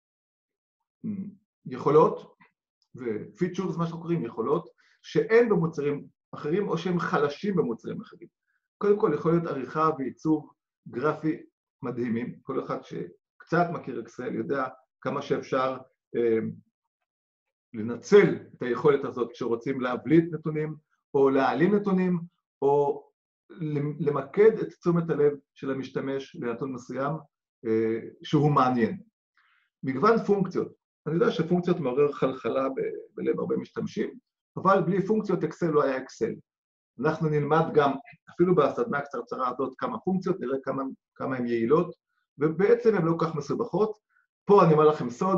יכולות, ופיצ'ורס, מה שאנחנו קוראים, יכולות, שאין במוצרים אחרים, או שהם חלשים במוצרים אחרים. קודם כל, יכול להיות עריכה ועיצוב גרפי מדהימים. כל אחד שקצת מכיר אקסל יודע כמה שאפשר אה, לנצל את היכולת הזאת כשרוצים להבליט נתונים, או להעלים נתונים, או למקד את תשומת הלב של המשתמש לנתון מסוים אה, שהוא מעניין. מגוון פונקציות. אני יודע שפונקציות מעורר חלחלה בלב הרבה משתמשים, אבל בלי פונקציות אקסל לא היה אקסל. אנחנו נלמד גם, אפילו בסדנה הקצרצרה הזאת, כמה פונקציות, נראה כמה, כמה הן יעילות, ובעצם הן לא כך מסובכות. פה אני אומר לכם סוד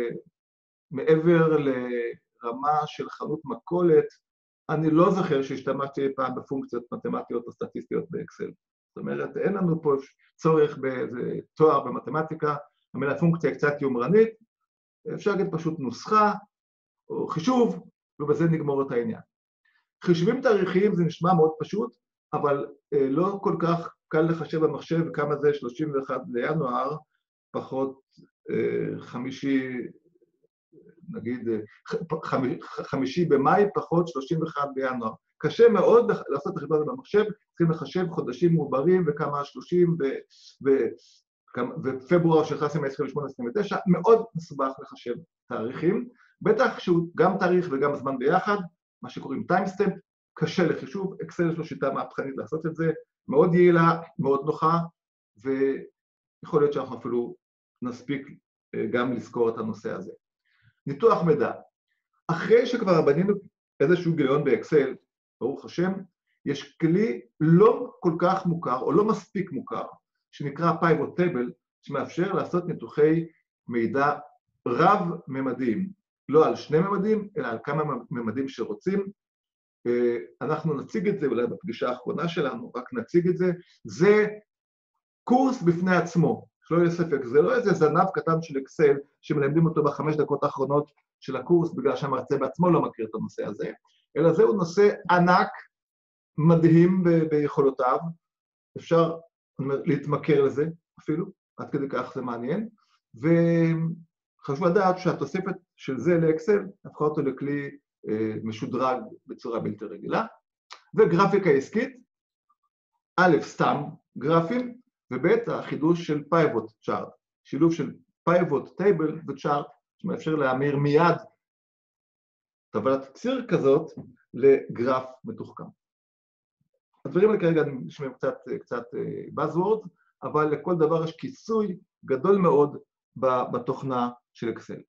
שמעבר לרמה של חנות מכולת, אני לא זוכר שהשתמשתי פעם בפונקציות מתמטיות או סטטיסטיות באקסל. זאת אומרת, אין לנו פה צורך באיזה תואר במתמטיקה, המילה פונקציה קצת יומרנית, אפשר להגיד פשוט נוסחה או חישוב, ובזה נגמור את העניין. חישובים תאריכיים זה נשמע מאוד פשוט, אבל אה, לא כל כך קל לחשב במחשב כמה זה שלושים ואחד לינואר, פחות אה, חמישי, נגיד חמישי, חמישי במאי, פחות שלושים ואחד בינואר. קשה מאוד לעשות את החישוב הזה במחשב, צריכים לחשב חודשים מעוברים וכמה שלושים ו... ו... ופברואר שנכנסים ל-עשרים ושמונה עשרים ותשע, מאוד מסובך לחשב תאריכים, בטח שהוא גם תאריך וגם זמן ביחד, מה שקוראים טיימסטמפ, קשה לחישוב, אקסל יש לו שיטה מהפכנית לעשות את זה, מאוד יעילה, מאוד נוחה, ויכול להיות שאנחנו אפילו נספיק גם לזכור את הנושא הזה. ניתוח מידע. אחרי שכבר בנינו איזשהו גיליון באקסל, ברוך השם, יש כלי לא כל כך מוכר, או לא מספיק מוכר, שנקרא Pivot Table, שמאפשר לעשות ניתוחי מידע רב-ממדיים. לא על שני ממדים, אלא על כמה ממדים שרוצים. אנחנו נציג את זה, אולי בפגישה האחרונה שלנו, רק נציג את זה. זה קורס בפני עצמו, שלא יהיה ספק. זה לא איזה זנב קטן של אקסל, שמלמדים אותו בחמש דקות האחרונות של הקורס, בגלל שהמרצה בעצמו לא מכיר את הנושא הזה, אלא זהו נושא ענק, מדהים ב- ביכולותיו. אפשר להתמכר לזה אפילו, עד כדי כך זה מעניין, וחשוב לדעת שהתוספת של זה לאקסל הפכה אותו לכלי אה, משודרג בצורה בלתי רגילה. וגרפיקה עסקית, א', סתם גרפים, וב', החידוש של Pivot Chart, שילוב של Pivot Table ו-Chart, שמאפשר להמיר מיד טבלת ציר כזאת לגרף מתוחכם. הדברים האלה כרגע נשמעים קצת, קצת buzzword, אבל לכל דבר יש כיסוי גדול מאוד בתוכנה של אקסל.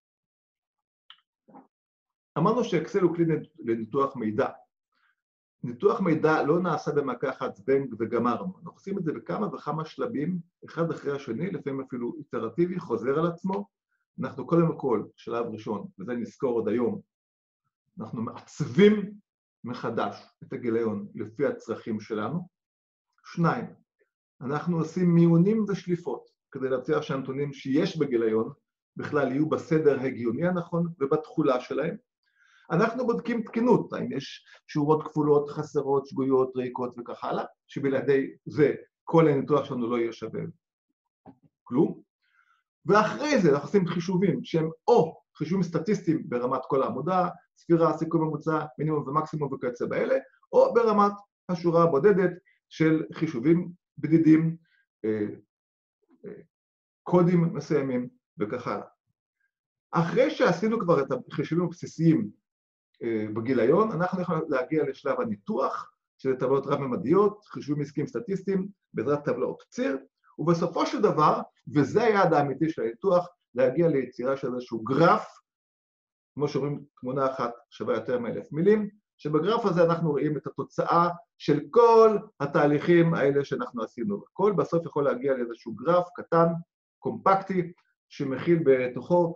אמרנו שאקסל הוא כלי לניתוח מידע. ניתוח מידע לא נעשה במכה אחת זבנג וגמרנו. אנחנו עושים את זה בכמה וכמה שלבים, אחד אחרי השני, לפעמים אפילו איטרטיבי, חוזר על עצמו. אנחנו קודם כל, שלב ראשון, וזה נזכור עוד היום, אנחנו מעצבים מחדש את הגיליון לפי הצרכים שלנו. שניים, אנחנו עושים מיונים ושליפות, כדי להבטיח שהנתונים שיש בגיליון בכלל יהיו בסדר הגיוני הנכון ובתחולה שלהם. אנחנו בודקים תקינות, האם יש שורות כפולות, חסרות, שגויות, ריקות וכך הלאה, שבלעדי זה כל הניתוח שלנו לא יהיה שווה כלום. ואחרי זה אנחנו עושים חישובים שהם או חישובים סטטיסטיים ברמת כל העמודה, ספירה, סיכום ממוצע, מינימום ומקסימום וכיוצא באלה, או ברמת השורה הבודדת של חישובים בדידים, אה, אה, קודים מסוימים וכך הלאה. אחרי שעשינו כבר את החישובים הבסיסיים אה, בגיליון, אנחנו יכולים להגיע לשלב הניתוח, שזה טבלאות רב-ממדיות, חישובים עסקיים סטטיסטיים, בעזרת טבלאות ציר, ובסופו של דבר, וזה היעד האמיתי של הניתוח, להגיע ליצירה של איזשהו גרף, כמו שאומרים, תמונה אחת שווה יותר מאלף מילים, שבגרף הזה אנחנו רואים את התוצאה של כל התהליכים האלה שאנחנו עשינו. הכל בסוף יכול להגיע לאיזשהו גרף קטן, קומפקטי, שמכיל בתוכו,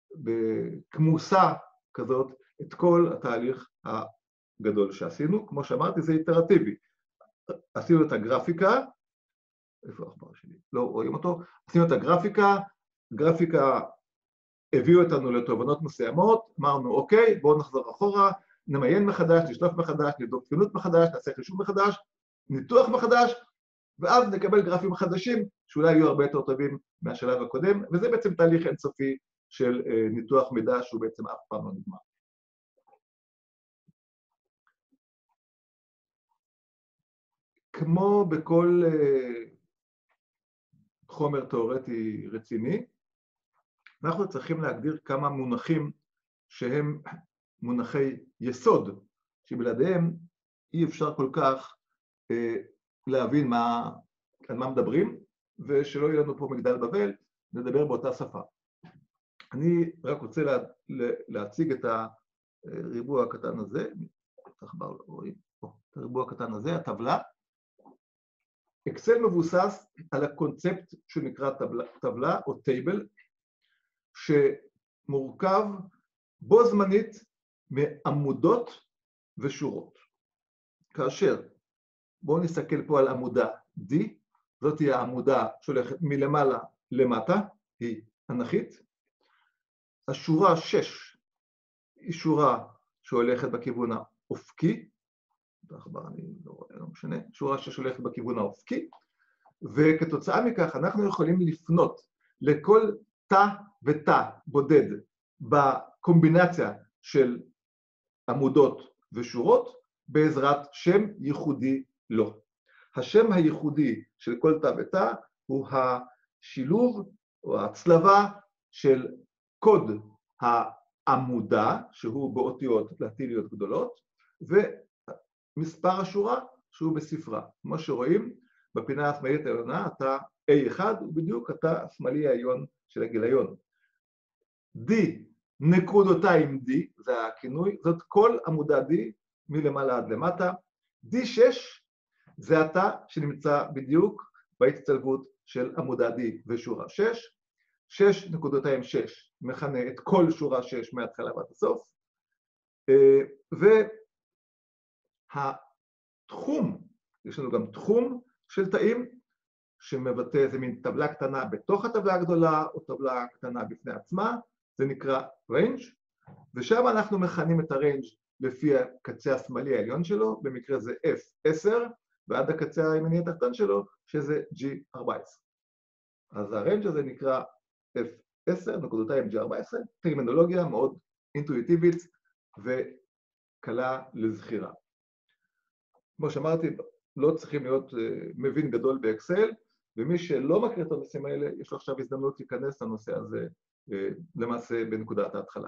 בכמוסה כזאת, את כל התהליך הגדול שעשינו. כמו שאמרתי, זה איטרטיבי. עשינו את הגרפיקה, איפה החבר שלי? לא רואים אותו. עשינו את הגרפיקה, גרפיקה הביאו אותנו לתובנות מסוימות, אמרנו, אוקיי, בואו נחזור אחורה, נמיין מחדש, נשלוף מחדש, נבדוק תקינות מחדש, נעשה חישוב מחדש, ניתוח מחדש, ואז נקבל גרפים חדשים, שאולי יהיו הרבה יותר טובים מהשלב הקודם, וזה בעצם תהליך אינסופי של ניתוח מידע שהוא בעצם אף פעם לא נגמר. כמו בכל חומר תיאורטי רציני, אנחנו צריכים להגדיר כמה מונחים שהם מונחי יסוד, שבלעדיהם אי אפשר כל כך אה, להבין מה, על מה מדברים, ושלא יהיה לנו פה מגדל בבל, נדבר באותה שפה. אני רק רוצה לה, להציג את הריבוע הקטן הזה, רואים פה, את הריבוע הקטן הזה, הטבלה. אקסל מבוסס על הקונספט שנקרא טבלה, טבלה או טייבל, שמורכב בו זמנית מעמודות ושורות. כאשר, בואו נסתכל פה על עמודה D, זאת היא העמודה שהולכת מלמעלה למטה, היא אנכית. השורה שש היא שורה שהולכת בכיוון האופקי, אני לא רואה, לא משנה, שורה שש הולכת בכיוון האופקי, וכתוצאה מכך אנחנו יכולים לפנות לכל תא ותא בודד בקומבינציה של עמודות ושורות בעזרת שם ייחודי לו. השם הייחודי של כל תא ותא הוא השילוב או ההצלבה של קוד העמודה, שהוא באותיות לטיניות גדולות, ומספר השורה שהוא בספרה. כמו שרואים, בפינה השמאלית העליונה, התא איי אחת הוא בדיוק התא השמאלי העליון של הגיליון. D, נקודותיים D, זה הכינוי, זאת כל עמודה D מלמעלה עד למטה. די שש זה התא שנמצא בדיוק בהצטלבות של עמודה D ושורה שש. שש נקודותיים שש מכנה את כל שורה שש מההתחלה ועד הסוף. והתחום, יש לנו גם תחום של תאים, שמבטא איזה מין טבלה קטנה בתוך הטבלה הגדולה, או טבלה קטנה בפני עצמה, זה נקרא range, ושם אנחנו מכנים את הריינג' לפי הקצה השמאלי העליון שלו, במקרה זה אף עשר, ועד הקצה הימני התחתון שלו, שזה ג'י ארבע עשרה. אז הריינג' הזה נקרא אף עשר, נקודותיים ג'י ארבע עשרה, טרמינולוגיה מאוד אינטואיטיבית וקלה לזכירה. כמו שאמרתי, לא צריכים להיות מבין גדול באקסל, ומי שלא מכיר את הנושאים האלה, יש לו עכשיו הזדמנות להיכנס לנושא הזה למעשה בנקודת ההתחלה.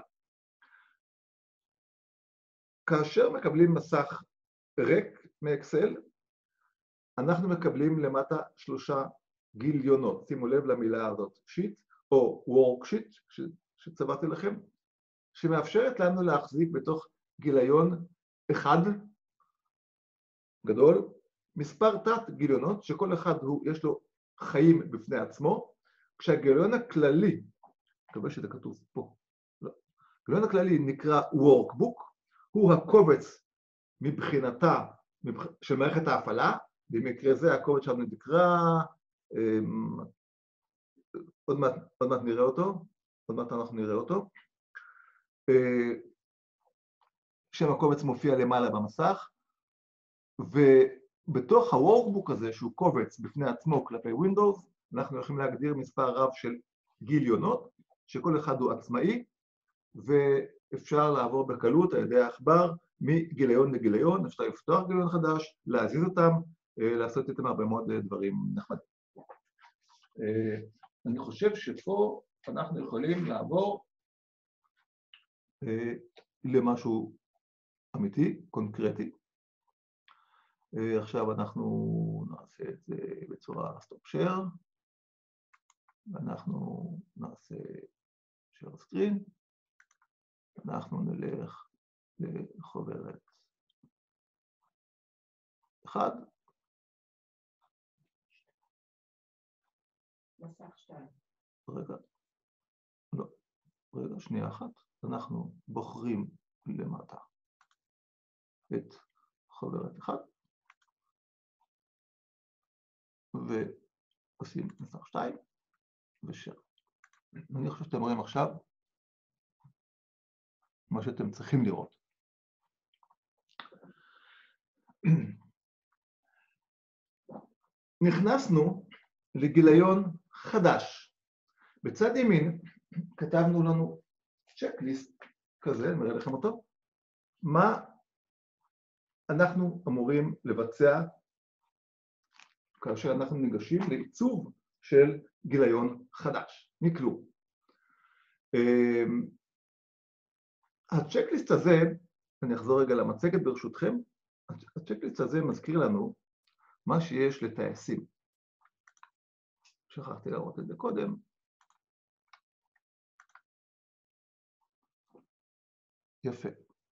כאשר מקבלים מסך ריק מאקסל, אנחנו מקבלים למטה שלושה גיליונות. שימו לב למילה הזאת, שיט או וורקשיט, שצבעתי לכם, שמאפשרת לנו להחזיק בתוך גיליון אחד גדול, מספר תת גיליונות, שכל אחד הוא, יש לו חיים בפני עצמו, כשהגיליון הכללי, אני מקווה שזה כתוב פה, לא, הגיליון הכללי נקרא workbook, הוא הקובץ מבחינתה של מערכת ההפעלה, במקרה זה הקובץ שלנו נקרא, עוד מעט, עוד מעט נראה אותו, עוד מעט אנחנו נראה אותו, שם הקובץ מופיע למעלה במסך, ובתוך ה-workbook הזה, שהוא קובץ בפני עצמו כלפי Windows, אנחנו יכולים להגדיר מספר רב של גיליונות, שכל אחד הוא עצמאי, ואפשר לעבור בקלות על ידי העכבר מגיליון לגיליון, אפשר לפתוח גיליון חדש, להזיז אותם, לעשות איתם הרבה מאוד דברים נחמדים. אני חושב שפה אנחנו יכולים לעבור למשהו אמיתי, קונקרטי. עכשיו אנחנו נעשה את זה בצורה סטופ שייר, ואנחנו נעשה שייר סקרין, אנחנו נלך לחוברת אחד. מסך שתיים. רגע, לא, רגע, שנייה אחת. אנחנו בוחרים למטה את חוברת אחד, ועושים מסך שתיים, ושר. אני חושב שאתם רואים עכשיו מה שאתם צריכים לראות. נכנסנו לגיליון חדש. בצד ימין כתבנו לנו צ'קליסט כזה, נראה לכם אותו, מה אנחנו אמורים לבצע כאשר אנחנו ניגשים לעיצוב של גיליון חדש, מכלום. הצ'קליסט הזה, אני אחזור רגע למצגת ברשותכם, הצ'קליסט הזה מזכיר לנו מה שיש לטייסים. שכחתי להראות את זה קודם. יפה.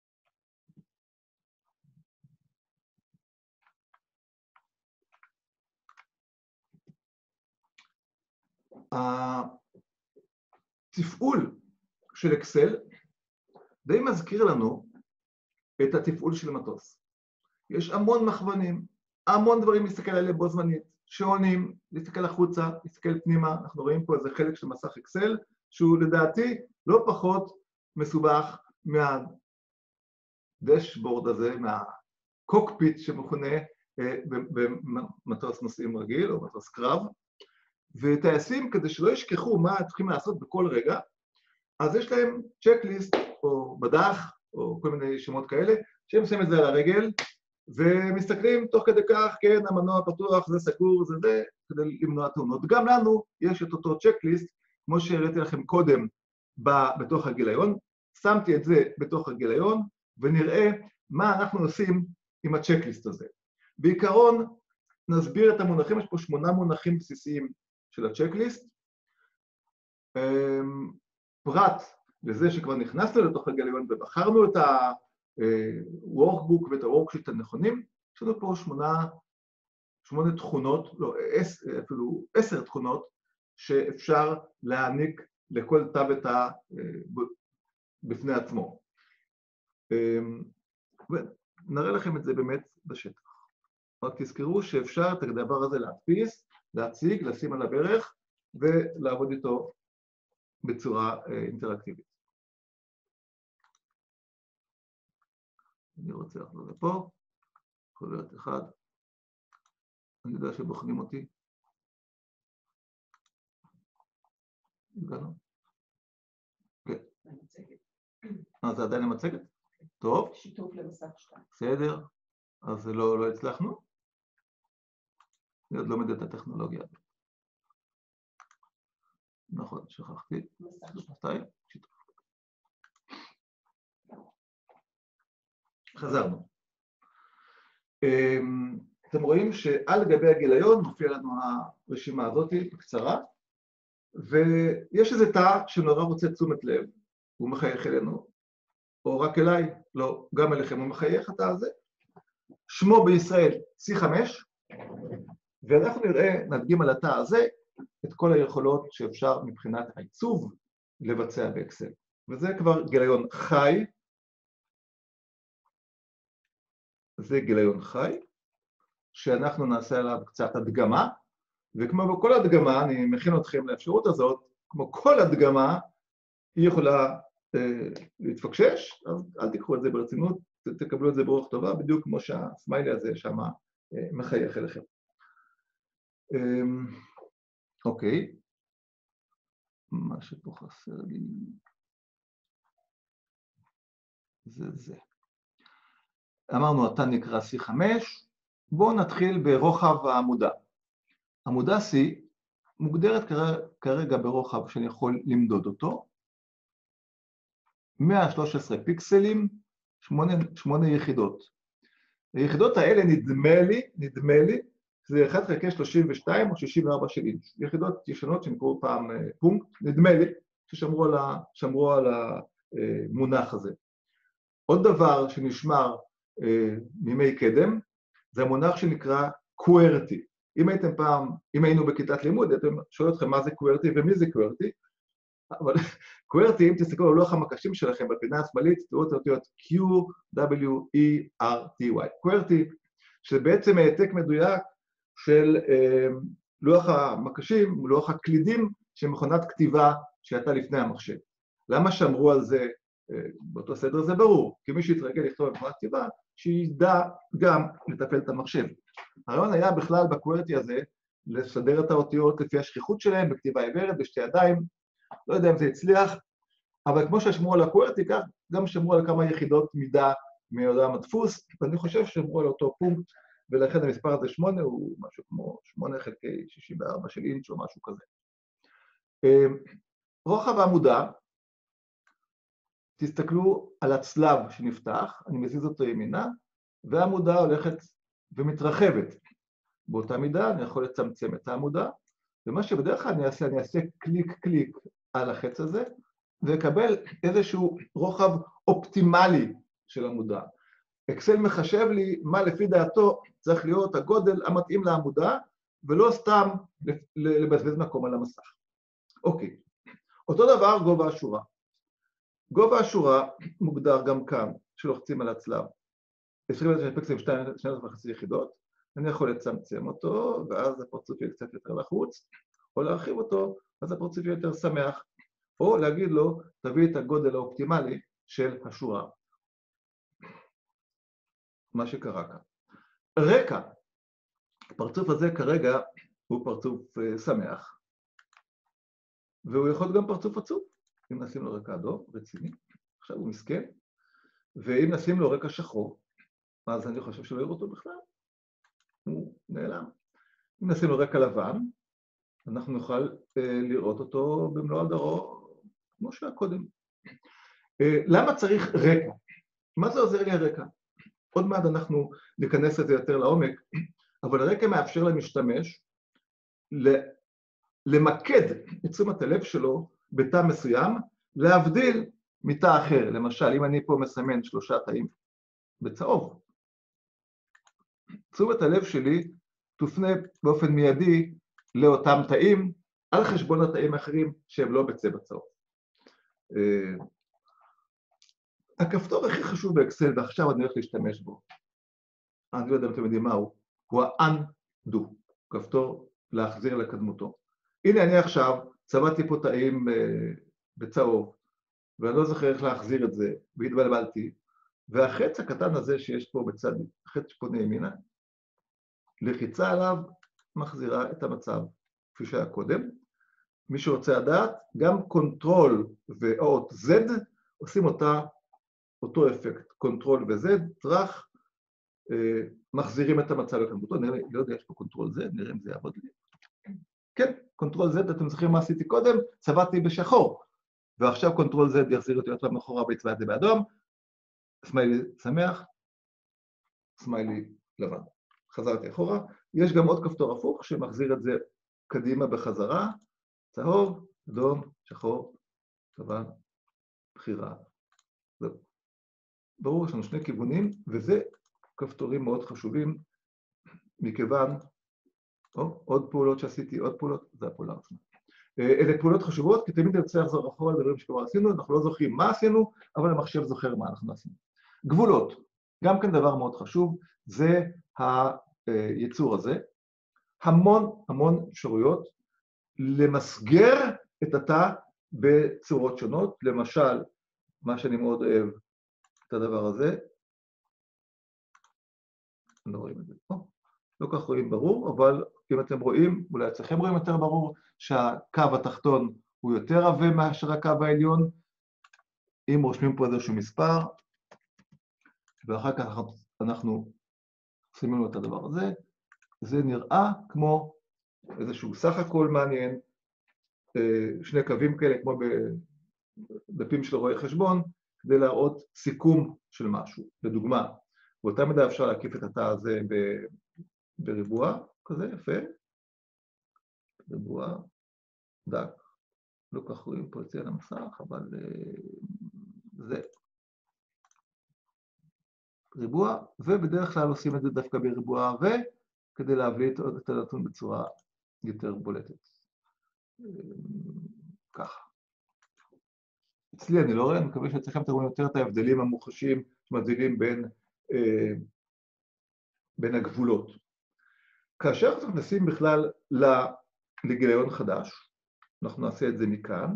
התפעול של אקסל די מזכיר לנו את התפעול של מטוס. יש המון מכוונים, המון דברים להסתכל עליהם בו זמנית, שעונים, להסתכל החוצה, להסתכל פנימה. אנחנו רואים פה איזה חלק של מסך אקסל, שהוא לדעתי לא פחות מסובך מהדשבורד הזה, מהקוקפיט שמכונה במטוס נוסעים רגיל או מטוס קרב. וטייסים, כדי שלא ישכחו מה צריכים לעשות בכל רגע, אז יש להם צ'קליסט או מדח או כל מיני שמות כאלה, שהם שמים את זה על הרגל, ומסתכלים תוך כדי כך, כן, המנוע פתוח, זה סגור, זה זה, כדי למנוע תאונות. גם לנו יש את אותו צ'קליסט, כמו שהראיתי לכם קודם בתוך הגיליון, שמתי את זה בתוך הגיליון, ונראה מה אנחנו עושים עם הצ'קליסט הזה. בעיקרון, נסביר את המונחים, יש פה שמונה מונחים בסיסיים של הצ'קליסט. פרט לזה שכבר נכנסנו לתוך הגיליון ובחרנו את ה-workbook ואת ה-worksheet הנכונים, יש לנו פה שמונה, שמונה תכונות, לא, אפילו עשר תכונות, שאפשר להעניק לכל תא ותא בפני עצמו. ונראה לכם את זה באמת בשטח. רק תזכרו שאפשר את הדבר הזה להדפיס, להציג, לשים על הברך, ולעבוד איתו בצורה אינטראקטיבית. אני רוצה לחזור לפה, חוברת אחד. אני יודע שבוחנים אותי. הגענו? כן. אז זה עדיין המצגת? טוב. שיתוף למסך שתיים. בסדר. אז לא, לא הצלחנו. אני עוד לומד את הטכנולוגיה. נכון, שכחתי. שתיים, שיתוף. חזרנו. אתם רואים שעל גבי הגיליון מופיע לנו הרשימה הזאת בקצרה, ויש איזה תא שנורא רוצה תשומת לב, הוא מחייך אלינו, או רק אליי, לא, גם אליכם הוא מחייך התא הזה. שמו בישראל סי חמש, ואנחנו נראה, נדגים על התא הזה, את כל היכולות שאפשר מבחינת העיצוב לבצע באקסל. וזה כבר גיליון חי, זה גיליון חי, שאנחנו נעשה עליו קצת הדגמה, וכמו בכל הדגמה, אני מכין אתכם לאפשרות הזאת, כמו כל הדגמה, היא יכולה אה, להתפקשש, אז אל תיקחו את זה ברצינות, תקבלו את זה ברוח טובה, בדיוק כמו שהסמיילי הזה שם אה, מחייך אליכם. אה, אוקיי, מה שפה חסר לי, זה זה. אמרנו, אתה נקרא סי חמש, בואו נתחיל ברוחב העמודה. עמודה C מוגדרת כרגע ברוחב שאני יכול למדוד אותו, מאה ושלוש עשרה פיקסלים, שמונה יחידות. היחידות האלה נדמה לי, נדמה לי, זה אחת חלקי שלושים ושתיים או שישים וארבע של אינץ'. יחידות ישנות שנקראו פעם פונקט, נדמה לי, ששמרו על, ה, שמרו על המונח הזה. עוד דבר שנשמר מימי קדם, זה המונח שנקרא קוורטי. אם הייתם פעם, אם היינו בכיתת לימוד, הייתם שואל אתכם מה זה קוורטי ומי זה קוורטי, אבל קוורטי, אם תסתכלו על לוח המקשים שלכם בפינה השמאלית, תראו את האותיות Q, W, E, R, T, Y. קוורטי, שבעצם העתק מדויק של אה, לוח המקשים, לוח הקלידים של מכונת כתיבה שהייתה לפני המחשב. למה שמרו על זה אה, באותו סדר? זה ברור, כי מי שהתרגל לכתוב במכונת כתיבה, שידע גם לטפל את המחשב. הרעיון היה בכלל בקוורטי הזה, לסדר את האותיות לפי השכיחות שלהם, בכתיבה עיוורת, בשתי ידיים, לא יודע אם זה הצליח, אבל כמו ששמרו על הקוורטי, כך גם שמרו על כמה יחידות מידה מעולם הדפוס, ואני חושב ששמרו על אותו פונקט, ולכן המספר הזה שמונה הוא משהו כמו שמונה חלקי שישים וארבע של אינץ' או משהו כזה. רוחב העמודה, תסתכלו על הצלב שנפתח, אני מזיז אותו ימינה, והעמודה הולכת ומתרחבת. באותה מידה אני יכול לצמצם את העמודה, ומה שבדרך כלל אני אעשה, אני אעשה קליק קליק על החץ הזה, ויקבל איזשהו רוחב אופטימלי של עמודה. אקסל מחשב לי מה לפי דעתו צריך להיות הגודל המתאים לעמודה, ולא סתם לבזבז מקום על המסך. אוקיי, אותו דבר גובה השורה. גובה השורה מוגדר גם כאן, שלוחצים על הצלב. עשרים פיקסלים שתיים וחצי יחידות, אני יכול לצמצם אותו, ואז הפרצוף יהיה קצת יותר לחוץ, או להרחיב אותו, אז הפרצוף יהיה יותר שמח, או להגיד לו, תביא את הגודל האופטימלי של השורה. מה שקרה כאן. רקע, הפרצוף הזה כרגע הוא פרצוף uh, שמח, והוא יכול גם פרצוף עצוב, אם נשים לו רקע אדום, רציני, עכשיו הוא מסכן, ואם נשים לו רקע שחור, אז אני חושב שלא יראו אותו בכלל, הוא נעלם. אם נשים לו רקע לבן, אנחנו נוכל uh, לראות אותו במלוא הדרו, כמו שהיה קודם. Uh, למה צריך רקע? מה זה עוזר לי הרקע? עוד מעט אנחנו ניכנס לזה יותר לעומק, אבל הרקע מאפשר למשתמש למקד את תשומת הלב שלו בתא מסוים, להבדיל מתא אחר. למשל, אם אני פה מסמן שלושה תאים בצהוב, תשומת הלב שלי תופנה באופן מיידי לאותם תאים, על חשבון התאים האחרים שהם לא בצבע צהוב. הכפתור הכי חשוב באקסל, ועכשיו אני הולך להשתמש בו, אני לא יודע אם אתם יודעים מהו, הוא ה-undo, כפתור להחזיר לקדמותו. הנה אני עכשיו צבעתי פה תאים בצהוב, ואני לא זוכר איך להחזיר את זה, והתבלבלתי, והחץ הקטן הזה שיש פה בצד, החץ שפונה ימינה, לחיצה עליו מחזירה את המצב כפי שהיה קודם. מי שרוצה לדעת, גם קונטרול ואות Z עושים אותה, אותו אפקט, קונטרול ו-Z, טרח, אה, מחזירים את המצב לקדמותו. נראה, לא יודע, יש פה קונטרול Z, נראה אם זה יעבוד לי. כן, קונטרול Z, אתם זוכרים מה עשיתי קודם? צבעתי בשחור, ועכשיו קונטרול Z יחזיר אותי עוד פעם מאחורה והצבעתי באדום, סמיילי שמח, סמיילי לבן. חזרתי אחורה. יש גם עוד כפתור הפוך שמחזיר את זה קדימה בחזרה, צהוב, אדום, שחור, לבן, בחירה. זהו. ברור, יש לנו שני כיוונים, וזה כפתורים מאוד חשובים, מכיוון, או, עוד פעולות שעשיתי, עוד פעולות, זה הפעולה עצמה. אלה פעולות חשובות, כי תמיד נרצה לחזור אחורה לדברים שכבר עשינו, אנחנו לא זוכרים מה עשינו, אבל המחשב זוכר מה אנחנו עשינו. גבולות, גם כן דבר מאוד חשוב, זה היצור הזה, המון המון אפשרויות למסגר את התא בצורות שונות, למשל, מה שאני מאוד אוהב, את הדבר הזה, לא רואים את זה פה, לא כך רואים ברור, אבל אם אתם רואים, אולי אצלכם רואים יותר ברור, שהקו התחתון הוא יותר עבה מאשר הקו העליון, אם רושמים פה איזשהו מספר, ואחר כך אנחנו שימים לו את הדבר הזה, זה נראה כמו איזשהו סך הכל מעניין, שני קווים כאלה כמו בדפים של רואי חשבון, כדי להראות סיכום של משהו. לדוגמה, באותה מידה אפשר להקיף את התא הזה בריבוע, כזה יפה, ריבוע דק, לא כך רואים פה אצלי על המסך, אבל זה ריבוע, ובדרך כלל עושים את זה דווקא בריבוע עבה, כדי להבליט עוד את הנתון בצורה יותר בולטת. ככה. אצלי אני לא רואה, אני מקווה שאצלכם תראו יותר את ההבדלים המוחשים שמבדילים בין, אה, בין הגבולות. כאשר אנחנו נכנסים בכלל לגיליון חדש, אנחנו נעשה את זה מכאן.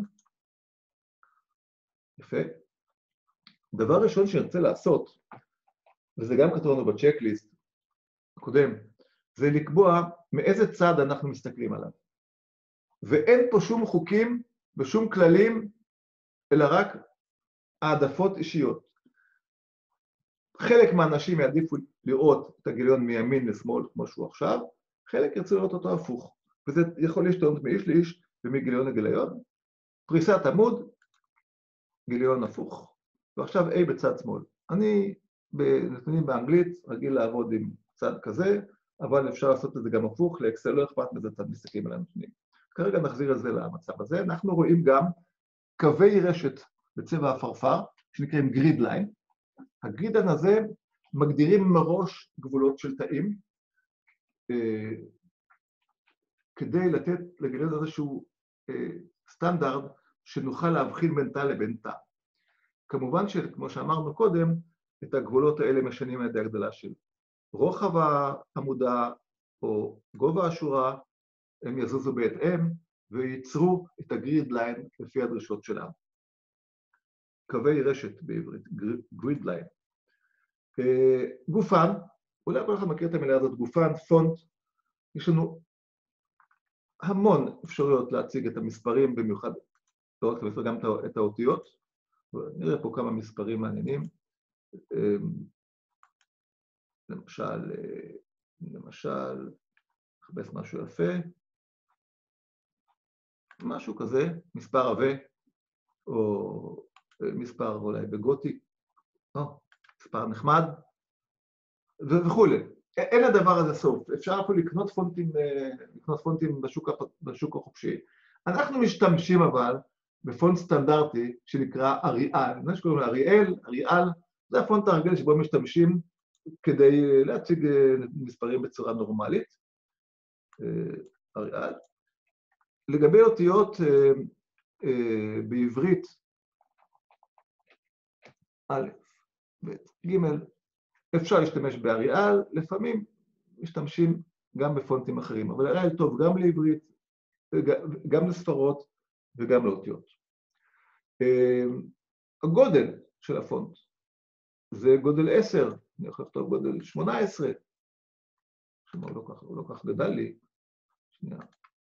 יפה. דבר ראשון שנרצה לעשות, וזה גם כתוב לנו בצ'קליסט הקודם, זה לקבוע מאיזה צד אנחנו מסתכלים עליו. ואין פה שום חוקים ושום כללים, אלא רק העדפות אישיות. חלק מהאנשים יעדיפו לראות את הגיליון מימין לשמאל, כמו שהוא עכשיו, חלק ירצו לראות אותו הפוך. וזה יכול להשתנות מאיש לאיש ומגיליון לגיליון. פריסת עמוד, גיליון הפוך, ועכשיו A בצד שמאל. אני בנתונים באנגלית רגיל לעבוד עם צד כזה, אבל אפשר לעשות את זה גם הפוך, לאקסל לא אכפת מזה צד מסתכלים על הנתונים. כרגע נחזיר את זה למצב הזה. אנחנו רואים גם קווי רשת בצבע אפרפר, שנקראים גריד ליין. הגריד ליין הזה מגדירים מראש גבולות של תאים, כדי לתת לגליון איזשהו סטנדרט שנוכל להבחין בין תא לבין תא. כמובן שכמו שאמרנו קודם, את הגבולות האלה משנים על ידי הגדלה של רוחב העמודה או גובה השורה, הם יזוזו בהתאם וייצרו את הגריד ליין לפי הדרישות שלנו. קווי רשת בעברית, גריד ליין. גופן, אולי כל אחד מכיר את המילה הזאת, גופן, פונט, יש לנו המון אפשרויות להציג את המספרים, במיוחד, לא רק את המספרים, גם את האותיות. נראה פה כמה מספרים מעניינים. למשל, למשל, נחפש משהו יפה, משהו כזה, מספר עבה, או מספר אולי בגותי, או מספר נחמד, וכו'. אין הדבר הזה סוף. אפשר אפילו לקנות פונטים, לקנות פונטים בשוק, בשוק החופשי. אנחנו משתמשים אבל בפונט סטנדרטי שנקרא אריאל. מה שקוראים לו אריאל, אריאל, זה הפונט הרגיל שבו משתמשים כדי להציג מספרים בצורה נורמלית. אריאל. לגבי אותיות בעברית, א', ב', ג', אפשר להשתמש באריאל, לפעמים משתמשים גם בפונטים אחרים, אבל אריאל טוב גם לעברית, גם לספרות וגם לאותיות. הגודל של הפונט זה גודל עשר, אני יכול לכתוב גודל שמונה עשרה, שמה הוא לא כך, הוא לא כך גדל לי, שנייה,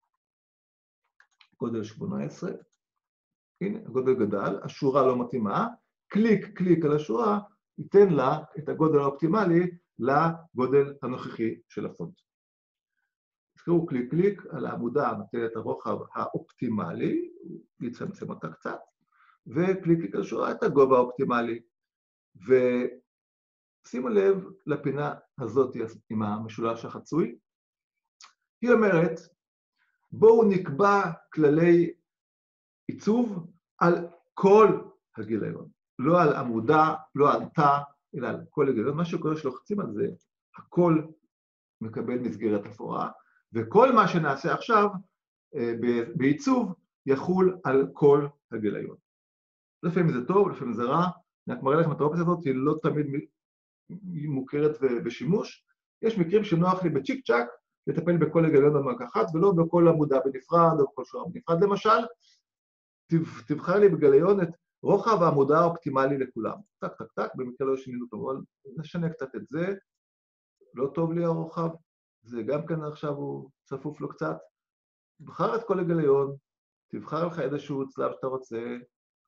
גודל שמונה עשרה, הנה, הגודל גדל, השורה לא מתאימה, קליק, קליק על השורה, ייתן לה את הגודל האופטימלי לגודל הנוכחי של הפונט. תזכרו, קליק קליק על העמודה נותן את הרוחב האופטימלי, יצמצם אותה קצת, וקליק קליק על השורה את הגובה האופטימלי. ושימו לב לפינה הזאת עם המשולש החצוי. היא אומרת, בואו נקבע כללי עיצוב על כל הגיליון. לא על עמודה, לא על תא, אלא על כל הגיליון. מה שקורה שלוחצים על זה, הכל מקבל מסגרת אפורה, וכל מה שנעשה עכשיו בעיצוב יחול על כל הגיליון. לפעמים זה טוב, לפעמים זה רע. אני רק מראה לכם את האופציה הזאת, היא לא תמיד מוכרת בשימוש. יש מקרים שנוח לי בצ'יק צ'ק לטפל בכל הגיליון במערכת אחת, ולא בכל עמודה בנפרד או בכל שורה בנפרד. למשל, תבחר לי בגיליון את רוחב העמודה האופטימלי לכולם. טק, טק, טק, במקרה לא שינינו טוב, אבל נשנה קצת את זה. לא טוב לי הרוחב, זה גם כן עכשיו הוא צפוף לו קצת. תבחר את כל הגיליון, תבחר לך איזשהו צלב שאתה רוצה.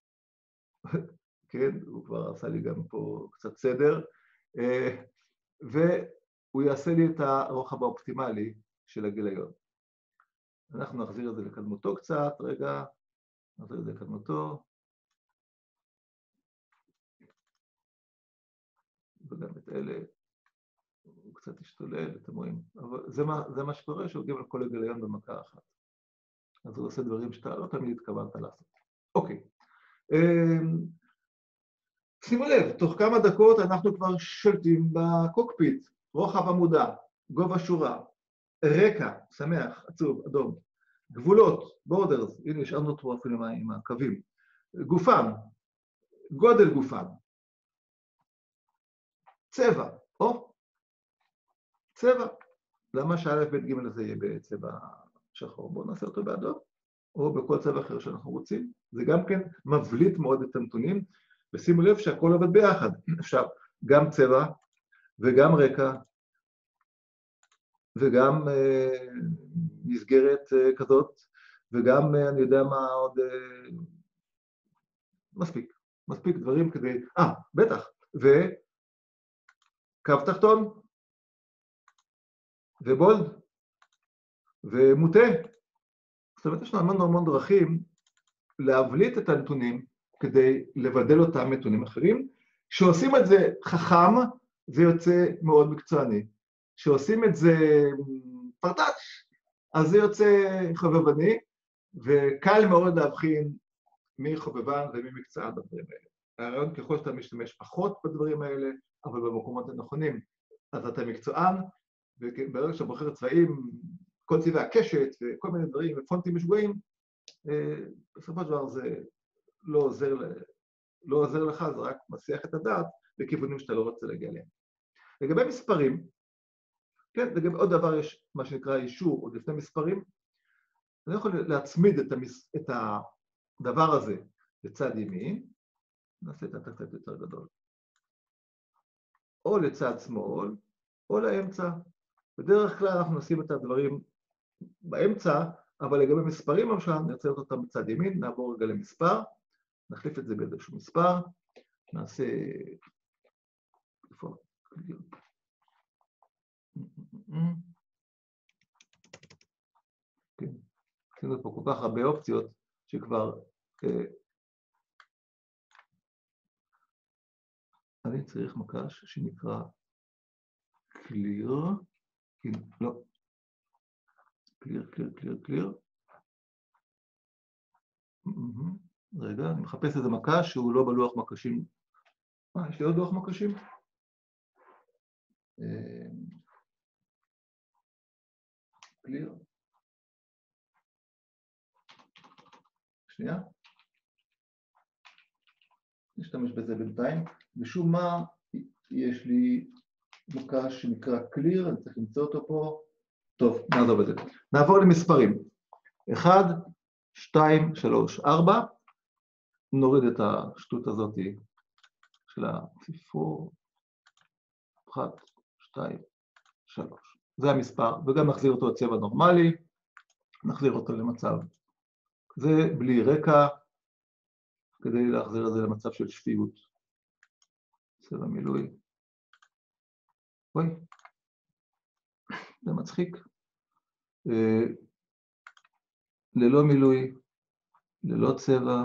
כן, הוא כבר עשה לי גם פה קצת סדר. והוא יעשה לי את הרוחב האופטימלי של הגיליון. אנחנו נחזיר את זה לקדמותו קצת, רגע, נחזיר את זה לקדמותו. וגם את אלה, הוא קצת השתולל, אתם רואים. אבל זה מה, זה מה שקורה, שהוגעים על כל הגיליון במכה אחת. אז הוא עושה דברים שאתה לא תמיד התכוונת לעשות. אוקיי. שימו לב, תוך כמה דקות אנחנו כבר שולטים בקוקפיט, רוחב עמודה, גובה שורה, רקע, שמח, עצוב, אדום, גבולות, בורדרס, הנה השארנו אותו אפילו עם הקווים, גופם, גודל גופם, צבע, או, צבע. למה שא' ב' ג' הזה יהיה בצבע שחור? בואו נעשה אותו באדום, או בכל צבע אחר שאנחנו רוצים. זה גם כן מבליט מאוד את הנתונים, ושימו לב שהכל עובד ביחד. אפשר גם צבע, וגם רקע, וגם אה, מסגרת אה, כזאת, וגם, אה, אני יודע מה עוד, אה, מספיק, מספיק דברים כדי, אה, בטח, וקו תחתון, ובולד, ומוטה. זאת אומרת, יש לנו המון המון דרכים להבליט את הנתונים כדי לבדל אותם נתונים אחרים. כשעושים את זה חכם, זה יוצא מאוד מקצועני. כשעושים את זה פרטאץ', אז זה יוצא חובבני, וקל מאוד להבחין מי חובבן ומי מקצוען בדברים האלה. הרעיון ככל שאתה משתמש פחות בדברים האלה, אבל במקומות הנכונים, אז אתה מקצוען, וברגע שאתה בוחר צבעים, כל צבעי הקשת וכל מיני דברים ופונטים משוגעים, בסופו של דבר זה לא עוזר, לא עוזר לך, זה רק מסיח את הדעת בכיוונים שאתה לא רוצה להגיע אליהם. לגבי מספרים, כן, לגבי עוד דבר יש מה שנקרא אישור, עוד לפני מספרים, אני יכול להצמיד את, המס... את הדבר הזה לצד ימין, נעשה את זה קצת יותר גדול, או לצד שמאל, או לאמצע. בדרך כלל אנחנו נשים את הדברים באמצע, אבל לגבי מספרים למשל, נרצה אותם בצד ימין, נעבור רגע למספר, נחליף את זה באיזשהו מספר, נעשה... איפה? כן, עשינו פה כל כך הרבה אופציות שכבר... אני צריך מקש שנקרא clear, לא, clear, clear, clear, clear. רגע, אני מחפש איזה מקש שהוא לא בלוח מקשים. אה, יש לי עוד לוח מקשים? clear. שנייה. נשתמש בזה בינתיים. משום מה, יש לי מקש שנקרא clear, אני צריך למצוא אותו פה. טוב, נעזוב את זה. נעבור למספרים. אחד, שתיים, שלוש, ארבע. נוריד את השטות הזאת של הציפור. אחת, שתיים, שלוש. זה המספר, וגם נחזיר אותו לצבע נורמלי. נחזיר אותו למצב. זה בלי רקע, כדי להחזיר את זה למצב של שפיות. צבע מילוי. אוי, זה מצחיק. ללא מילוי, ללא צבע,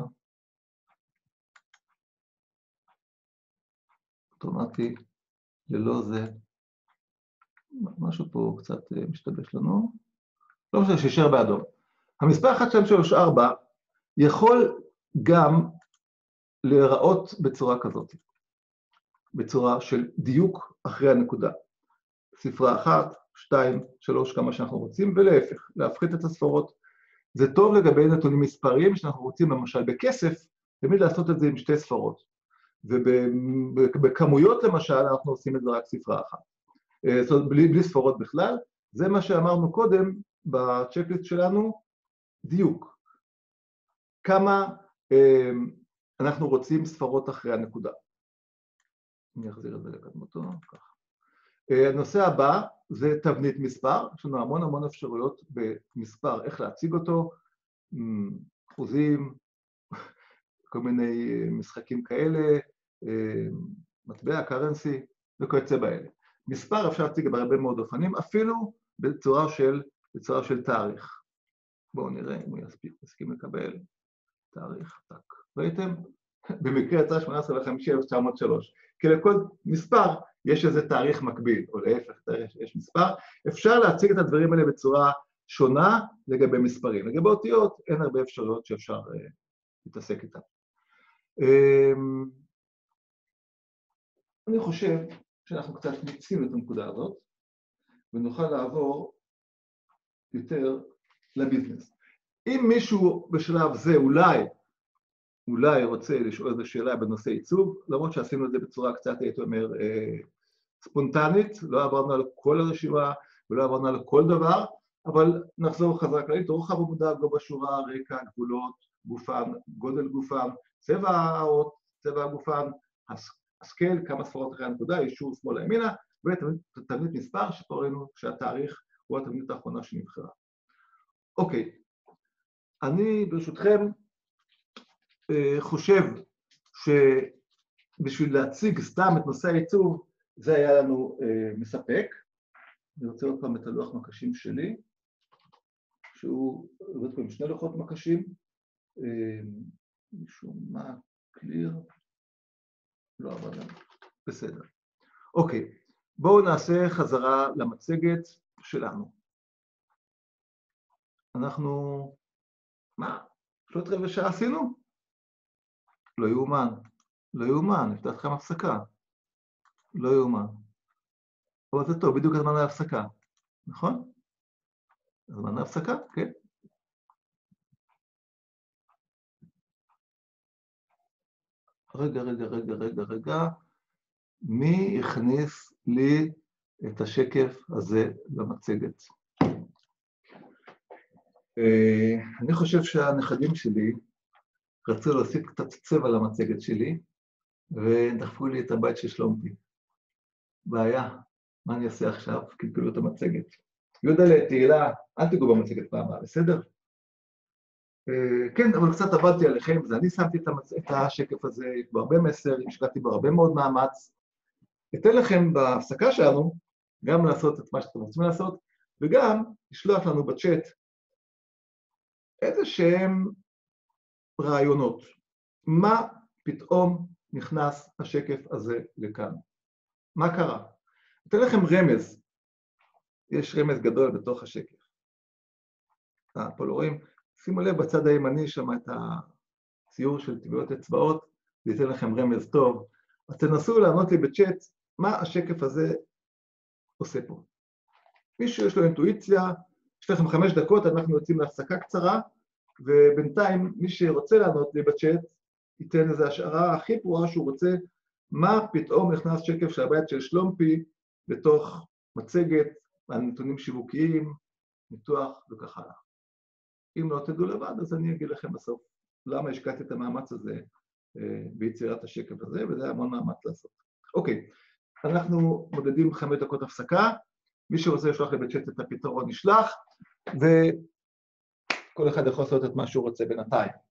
אוטומטי, ללא זה. משהו פה קצת משתבש לנו. לא משנה, שישאר באדום. המספר אחת, שתיים, שלוש, ארבע יכול גם להיראות בצורה כזאת, בצורה של דיוק אחרי הנקודה. ספרה אחת, שתיים, שלוש, כמה שאנחנו רוצים, ולהפך, להפחית את הספרות. זה טוב לגבי נתונים מספריים שאנחנו רוצים, למשל בכסף, תמיד לעשות את זה עם שתי ספרות. ובכמויות למשל, אנחנו עושים את זה רק ספרה אחת. זאת אומרת, בלי, בלי ספרות בכלל, זה מה שאמרנו קודם בצ'קליסט שלנו, דיוק. כמה אה, אנחנו רוצים ספרות אחרי הנקודה. אני אחזיר את זה לקדמותו, ככה. הנושא הבא זה תבנית מספר, יש לנו המון המון אפשרויות במספר, איך להציג אותו, אחוזים, כל מיני משחקים כאלה, מטבע, קרנסי, וכיוצא באלה. מספר אפשר להציג בהרבה מאוד אופנים, אפילו בצורה של, בצורה של תאריך. בואו נראה אם הוא יספיק, יסכים לקבל תאריך, טק. ראיתם? במקרה יצא שמונה עשרה לחמישי אלף תשע מאות ושלוש. כי לכל מספר יש איזה תאריך מקביל, או להפך, יש מספר. אפשר להציג את הדברים האלה בצורה שונה לגבי מספרים. לגבי אותיות, אין הרבה אפשרויות שאפשר uh, להתעסק איתן. Um, אני חושב שאנחנו קצת ניצים את הנקודה הזאת, ונוכל לעבור יותר לביזנס. אם מישהו בשלב זה אולי, אולי רוצה לשאול איזו שאלה בנושא עיצוב, למרות שעשינו את זה בצורה קצת, הייתי אומר, ספונטנית, לא עברנו על כל הרשימה ולא עברנו על כל דבר, אבל נחזור חזרה כללית, רוחב עמודה, גובה שורה, רקע, גבולות, גופן, גודל גופן, צבע האות, צבע הגופן, הסקל, כמה ספרות אחרי הנקודה, אישור שמאלה ימינה, ותבנית מספר שפה ראינו שהתאריך הוא התבנית האחרונה שנבחרה. אוקיי, אני ברשותכם חושב שבשביל להציג סתם את נושא העיצוב, זה היה לנו מספק. אני רוצה עוד פעם את הלוח מקשים שלי, שהוא עובד פה עם שני לוחות מקשים, משום מה, קליר, לא עבד לנו, בסדר. אוקיי, בואו נעשה חזרה למצגת שלנו. אנחנו, מה? שלושת רבעי שעה עשינו? לא יאומן. לא יאומן, נפתח לכם הפסקה. לא יאומן. אבל זה טוב, בדיוק הזמן להפסקה. נכון? הזמן להפסקה, כן. רגע, רגע, רגע, רגע, רגע. מי הכניס לי את השקף הזה למצגת? אני חושב שהנכדים שלי רצו להוסיף קצת צבע למצגת שלי, ודחפו לי את הבית של שלומתי. בעיה, מה אני אעשה עכשיו? קלקלו את המצגת. יהודה, תהילה, אל תיגעו במצגת פעם הבאה, בסדר? כן, אבל קצת עבדתי עליכם, אז אני שמתי את השקף הזה בהרבה מסר, השקעתי בו הרבה מאוד מאמץ. אתן לכם בהפסקה שלנו גם לעשות את מה שאתם רוצים לעשות, וגם לשלוח לנו בצ'אט איזה שהם רעיונות. מה פתאום נכנס השקף הזה לכאן? מה קרה? אתן לכם רמז. יש רמז גדול בתוך השקף. אה, פה לא רואים? שימו לב בצד הימני שם את הציור של טביעות אצבעות, זה ייתן לכם רמז טוב. אז תנסו לענות לי בצ'אט מה השקף הזה עושה פה. מישהו יש לו אינטואיציה, יש לכם חמש דקות, אנחנו יוצאים להפסקה קצרה, ובינתיים מי שרוצה לענות לי בצ'אט, ייתן איזו השערה הכי פרועה שהוא רוצה, מה פתאום נכנס שקף של הבית של שלומפי בתוך מצגת, על נתונים שיווקיים, ניתוח וכך הלאה. אם לא תדעו לבד, אז אני אגיד לכם בסוף למה השקעתי את המאמץ הזה ביצירת השקף הזה, וזה המון מאמץ לעשות. אוקיי, אנחנו מודדים חמש דקות הפסקה, מי שרוצה לשלוח לי בצ'אט את הפתרון נשלח, וכל אחד יכול לעשות את מה שהוא רוצה בינתיים.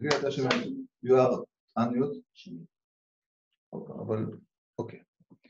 אני יודע ש-you are unmute. אבל, אוקיי.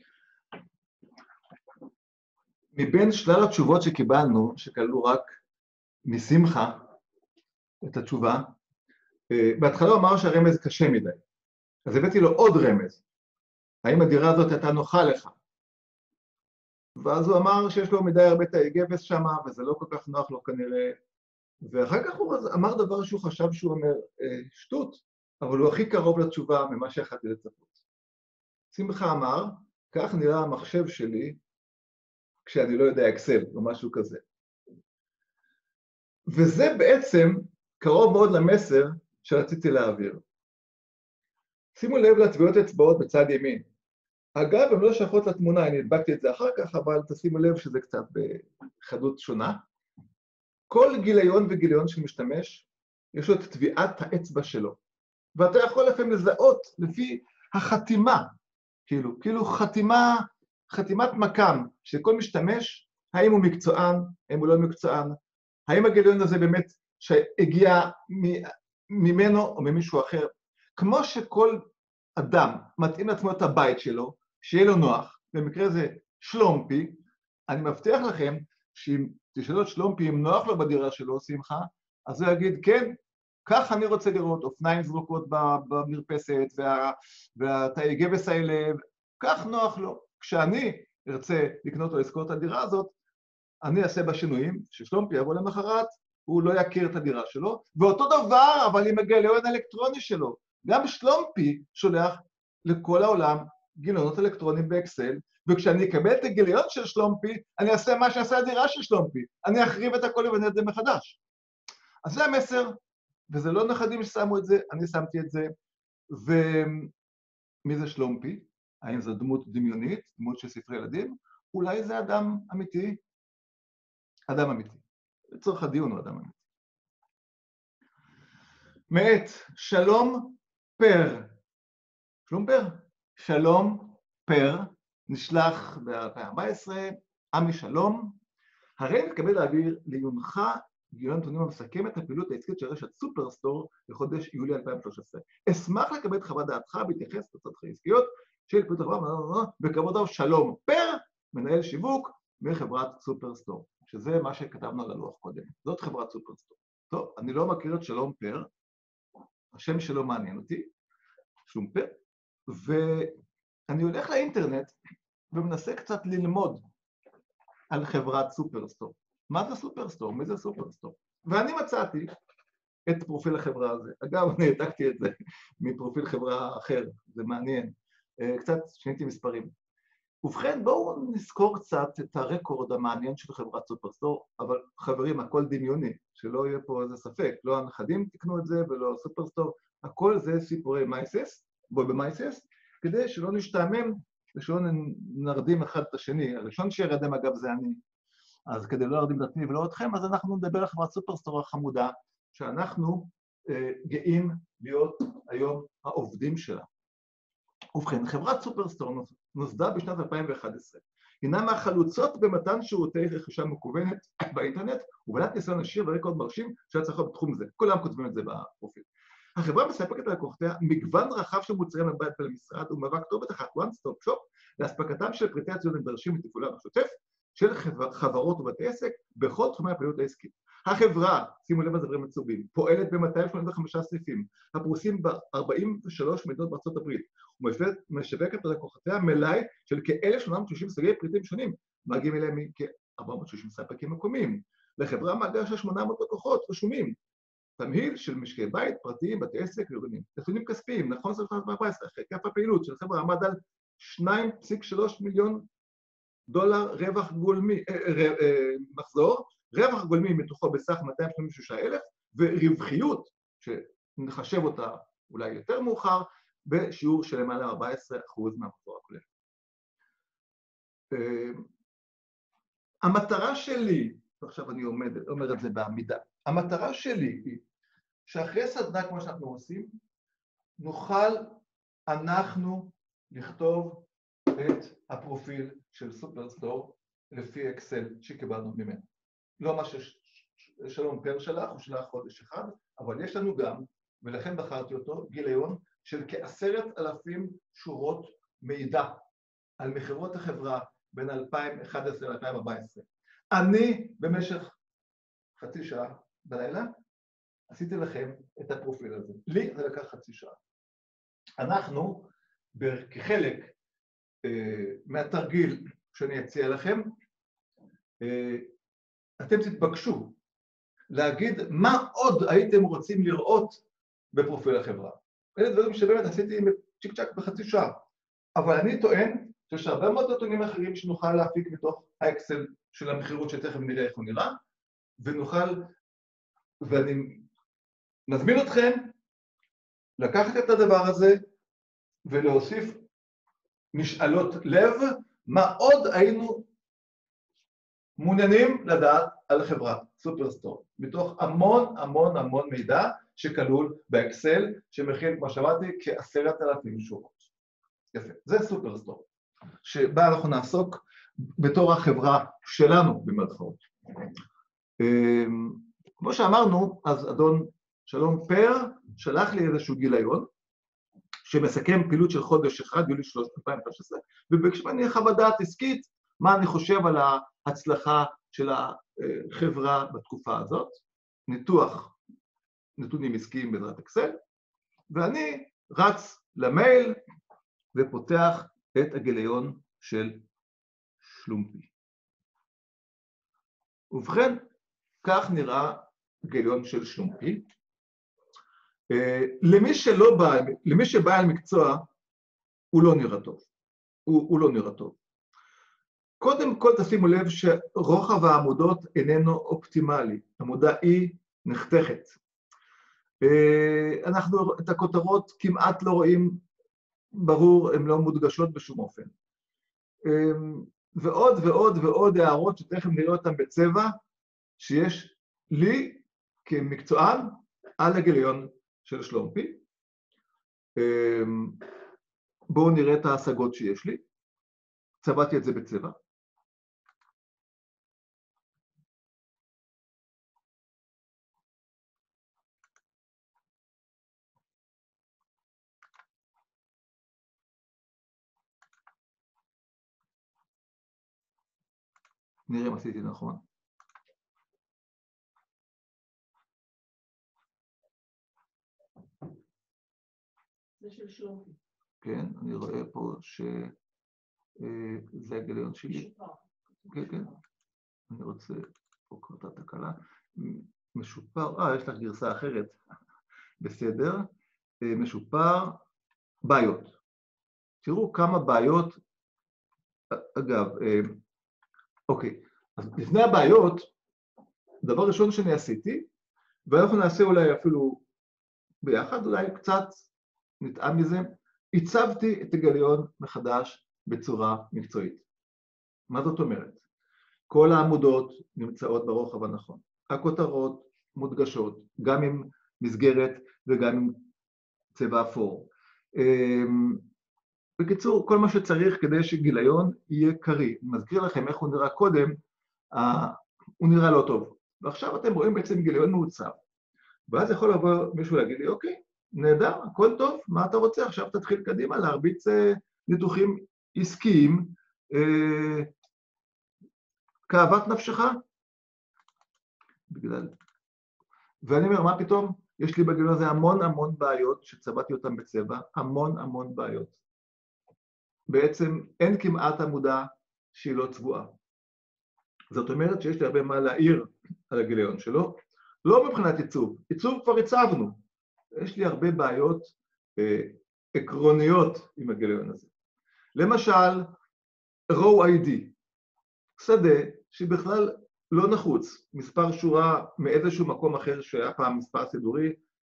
מבין שלל התשובות שקיבלנו, שכללו רק משמחה את התשובה, בהתחלה הוא אמר שהרמז קשה מדי. אז הבאתי לו עוד רמז. האם הדירה הזאת הייתה נוחה לך? ואז הוא אמר שיש לו מדי הרבה תאי גבס שם, וזה לא כל כך נוח לו כנראה. ואחר כך הוא אמר דבר שהוא חשב שהוא אומר שטות, אבל הוא הכי קרוב לתשובה ממה שיכולתי לצפות. שמחה אמר, כך נראה המחשב שלי כשאני לא יודע אקסל או משהו כזה. וזה בעצם קרוב מאוד למסר שרציתי להעביר. שימו לב לטביעות אצבעות בצד ימין. אגב, הן לא שייכות לתמונה, אני הדבקתי את זה אחר כך, אבל תשימו לב שזה קצת בחדות שונה. כל גיליון וגיליון שמשתמש, יש לו את טביעת האצבע שלו. ואתה יכול לפעמים לזהות לפי החתימה, כאילו, כאילו חתימה, חתימת מקם, שכל משתמש, האם הוא מקצוען, האם הוא לא מקצוען, האם הגיליון הזה באמת שהגיע ממנו או ממישהו אחר. כמו שכל אדם מתאים לעצמו את הבית שלו, שיהיה לו נוח, במקרה זה שלומפי, אני מבטיח לכם שאם תשאלו את שלומפי אם נוח לו בדירה שלו, שמחה, אז הוא יגיד, כן, כך אני רוצה לראות אופניים זרוקות במרפסת, וה, והתאי גבס האלה, כך נוח לו. כשאני ארצה לקנות או לזכור את הדירה הזאת, אני אעשה בה שינויים, ששלומפי יבוא למחרת, הוא לא יכיר את הדירה שלו, ואותו דבר, אבל עם הגיליון האלקטרוני שלו. גם שלומפי שולח לכל העולם גיליונות אלקטרונים באקסל, וכשאני אקבל את הגיליון של שלומפי, אני אעשה מה שעשה הדירה של שלומפי. אני אחריב את הכל ובנה את זה מחדש. אז זה המסר, וזה לא נכדים ששמו את זה, אני שמתי את זה. ומי זה שלומפי? האם זו דמות דמיונית, דמות של ספרי ילדים? אולי זה אדם אמיתי? אדם אמיתי. לצורך הדיון הוא אדם אמיתי. מאת שלום פר. שלום פר? שלום פר, נשלח ב-אלפיים וארבע עשרה, עמי שלום. הרי מתכבד להעביר לעיונך גיליון נתונים המסכם את הפעילות העסקית של רשת סופרסטור לחודש יולי אלפיים ושלוש עשרה. אשמח לקבל את חוות דעתך בהתייחס לתוצאות העסקיות של פעילות החברה, בכבוד רב שלום פר, מנהל שיווק מחברת סופרסטור, שזה מה שכתבנו על הלוח קודם. זאת חברת סופרסטור. טוב, אני לא מכיר את שלום פר, השם שלו מעניין אותי, שום פר, ואני הולך לאינטרנט ומנסה קצת ללמוד על חברת סופרסטור. מה זה סופרסטור? מי זה סופרסטור? ואני מצאתי את פרופיל החברה הזה. אגב, אני העתקתי את זה מפרופיל חברה אחר, זה מעניין. קצת שיניתי מספרים. ובכן, בואו נזכור קצת את הרקורד המעניין של חברת סופרסטור, אבל חברים, הכל דמיוני, שלא יהיה פה איזה ספק, לא הנכדים תקנו את זה ולא סופרסטור, הכל זה סיפורי מייסס, בואו במייסס, כדי שלא נשתעמם ושלא נרדים אחד את השני. הראשון שירדם אגב זה אני. אז כדי לא להרדים את עצמי ולא אתכם, אז אנחנו נדבר על חברת סופרסטור החמודה, שאנחנו אה, גאים להיות היום העובדים שלה. ובכן, חברת סופרסטור נוסדה בשנת אלפיים ואחת עשרה. הינה מהחלוצות במתן שירותי רכישה מקוונת באינטרנט, ובעלת ניסיון עשיר ורקורד מרשים שהצליחה בתחום זה. כולם כותבים את זה בפרופיל. החברה מספקת ללקוחותיה מגוון רחב של מוצרים לבית ולמשרד, ומהווה כתובת אחת one stop shop להספקתם של פריטי הציוד הנדרשים לתפעולם השוטף של חברות ובתי עסק בכל תחומי הפעילות העסקית. החברה, שימו לב לדברים עצובים, פועלת ב-מאתיים שמונים וחמישה סניפים, הפרוסים ב-ארבעים ושלוש מדינות בארצות הברית, ומשווקת ללקוחותיה מלאי של כ-אלף שמונה מאות ושישים סוגי פריטים שונים, מגיעים אליהם כ-ארבע מאות ושישים ספקים מקומיים. לחברה מאגר של שמונה מאות לקוחות רשומים, תמהיל של משקי בית, פרטיים, בתי עסק וארגונים. נתונים כספיים, נכון סוף אלפיים וארבע עשרה, היקף הפעילות של החברה עמד על שניים נקודה שלוש מיליון דולר רווח גולמי, אה, אה, אה, מחזור, רווח גולמי מתוכו בסך מאתיים שמונים ושש אלף, ורווחיות, שנחשב אותה אולי יותר מאוחר, בשיעור של למעלה ארבע עשרה אחוז מהמחזור הכולל. אה, המטרה שלי, ועכשיו אני עומד, אומר את זה בעמידה, המטרה שלי היא שאחרי סדנה כמו שאנחנו עושים, נוכל אנחנו לכתוב את הפרופיל של סופרסטור לפי אקסל שקיבלנו ממנו. לא מה ששלום פר שלח, הוא שלח חודש אחד, אבל יש לנו גם ולכן בחרתי אותו, גיליון של כעשרת אלפים שורות מידע על מכירות החברה בין אלפיים ואחת עשרה ל-אלפיים וארבע עשרה. אני במשך חצי שעה בלילה עשיתי לכם את הפרופיל הזה. לי זה לקח חצי שעה. אנחנו, כחלק אה, מהתרגיל שאני אציע לכם, אה, אתם תתבקשו להגיד מה עוד הייתם רוצים לראות בפרופיל החברה. אלה דברים שבאמת עשיתי צ'יק צ'ק בחצי שעה. אבל אני טוען שיש הרבה מאוד נתונים אחרים שנוכל להפיק מתוך האקסל של המחירות שתכף נראה איך הוא נראה, ונוכל, ואני מזמין אתכם לקחת את הדבר הזה ולהוסיף משאלות לב, מה עוד היינו מעוניינים לדעת על חברת סופרסטור, מתוך המון המון המון מידע שכלול באקסל, שמכיל, כמו שאמרתי, כעשרת אלפים שורות. יפה, זה סופרסטור, שבה אנחנו נעסוק בתור החברה שלנו במרכאות. כמו שאמרנו, אז אדון שלום פר שלח לי איזשהו גיליון, שמסכם פעילות של חודש אחד, יולי אלפיים ושלוש עשרה, וביקש ממני חוות דעת עסקית, מה אני חושב על ההצלחה של החברה בתקופה הזאת, ניתוח נתונים עסקיים בעזרת אקסל, ואני רץ למייל ופותח את הגיליון של שלומפי. ובכן, כך נראה גיליון של שלומפי. למי שלא בא, למי שבא על מקצוע, הוא לא נראה טוב. הוא, הוא לא נראה טוב. קודם כל תשימו לב שרוחב העמודות איננו אופטימלי. עמודה E נחתכת. אנחנו את הכותרות כמעט לא רואים ברור, הן לא מודגשות בשום אופן. ועוד ועוד ועוד הערות שתכף נראה אותן בצבע, שיש לי כמקצוען על הגיליון של שלומפי. בואו נראה את ההשגות שיש לי. צבעתי את זה בצבע. נראה אם עשיתי נכון. זה של שלומפי. כן, אני רואה פה שזה הגיליון שלי. כן, כן. אני רוצה, פה קרתה תקלה. משופר, אה, יש לך גרסה אחרת. בסדר. משופר, בעיות. תראו כמה בעיות, אגב, אוקיי, אז לפני הבעיות, דבר ראשון שאני עשיתי, ואנחנו נעשה אולי אפילו ביחד, אולי קצת נטעם מזה, הצבתי את הגיליון מחדש בצורה מקצועית. מה זאת אומרת? כל העמודות נמצאות ברוחב הנכון. הכותרות מודגשות, גם עם מסגרת וגם עם צבע אפור. בקיצור, כל מה שצריך כדי שגיליון יהיה קרי. אני מזכיר לכם איך הוא נראה קודם, הוא נראה לא טוב. ועכשיו אתם רואים בעצם גיליון מעוצב. ואז יכול לבוא מישהו להגיד לי, אוקיי, נהדר, הכל טוב, מה אתה רוצה? עכשיו תתחיל קדימה להרביץ ניתוחים עסקיים, כאוות נפשך. בגלל... ואני אומר, מה פתאום? יש לי בגיליון הזה המון המון בעיות שצבעתי אותן בצבע, המון המון בעיות. בעצם אין כמעט עמודה שהיא לא צבועה. זאת אומרת שיש לי הרבה מה להעיר על הגיליון שלו, לא מבחינת עיצוב, עיצוב כבר הצבנו. יש לי הרבה בעיות אה, עקרוניות עם הגיליון הזה. למשל, row איי די, שדה שבכלל לא נחוץ, מספר שורה מאיזשהו מקום אחר שהיה פעם מספר סידורי,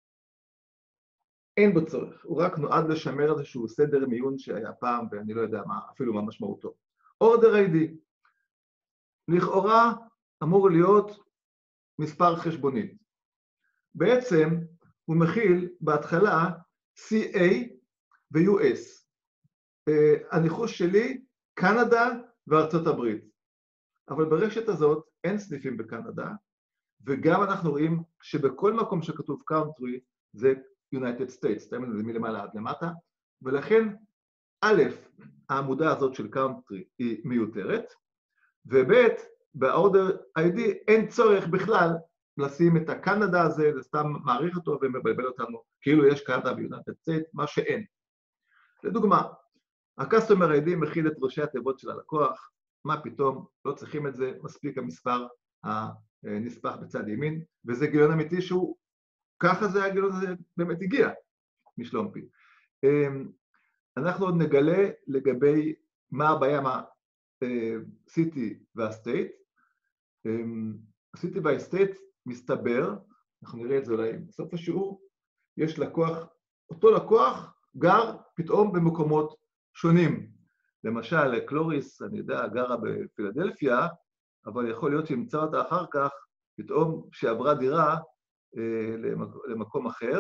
אין בו צורך, הוא רק נועד לשמר איזשהו סדר מיון שהיה פעם, ואני לא יודע מה, אפילו מה משמעותו. order איי די, לכאורה אמור להיות מספר חשבונית. בעצם הוא מכיל בהתחלה סי איי ו-יו אס. הניחוש שלי, קנדה וארצות הברית. אבל ברשת הזאת אין סניפים בקנדה, וגם אנחנו רואים שבכל מקום שכתוב country זה United States, תמיד זה מלמעלה עד למטה, ולכן א', העמודה הזאת של country היא מיותרת, וב', ב-order איי די אין צורך בכלל לשים את הקנדה הזה, זה סתם מעריך אותו ומבלבל אותנו, כאילו יש קנדה ב-United States, מה שאין. לדוגמה, ה-Customer איי די מכיל את ראשי התיבות של הלקוח, מה פתאום, לא צריכים את זה, מספיק המספר הנספח בצד ימין, וזה גיליון אמיתי שהוא, ככה זה הגיליון הזה באמת הגיע משלומפי. אנחנו עוד נגלה לגבי מה הבעיה עם ה-City וה-State. ה-City וה-State מסתבר, אנחנו נראה את זה אולי בסוף השיעור, יש לקוח, אותו לקוח גר פתאום במקומות שונים. למשל, קלוריס, אני יודע, גרה בפילדלפיה, אבל יכול להיות שימצא אותה אחר כך, פתאום שעברה דירה למקום אחר.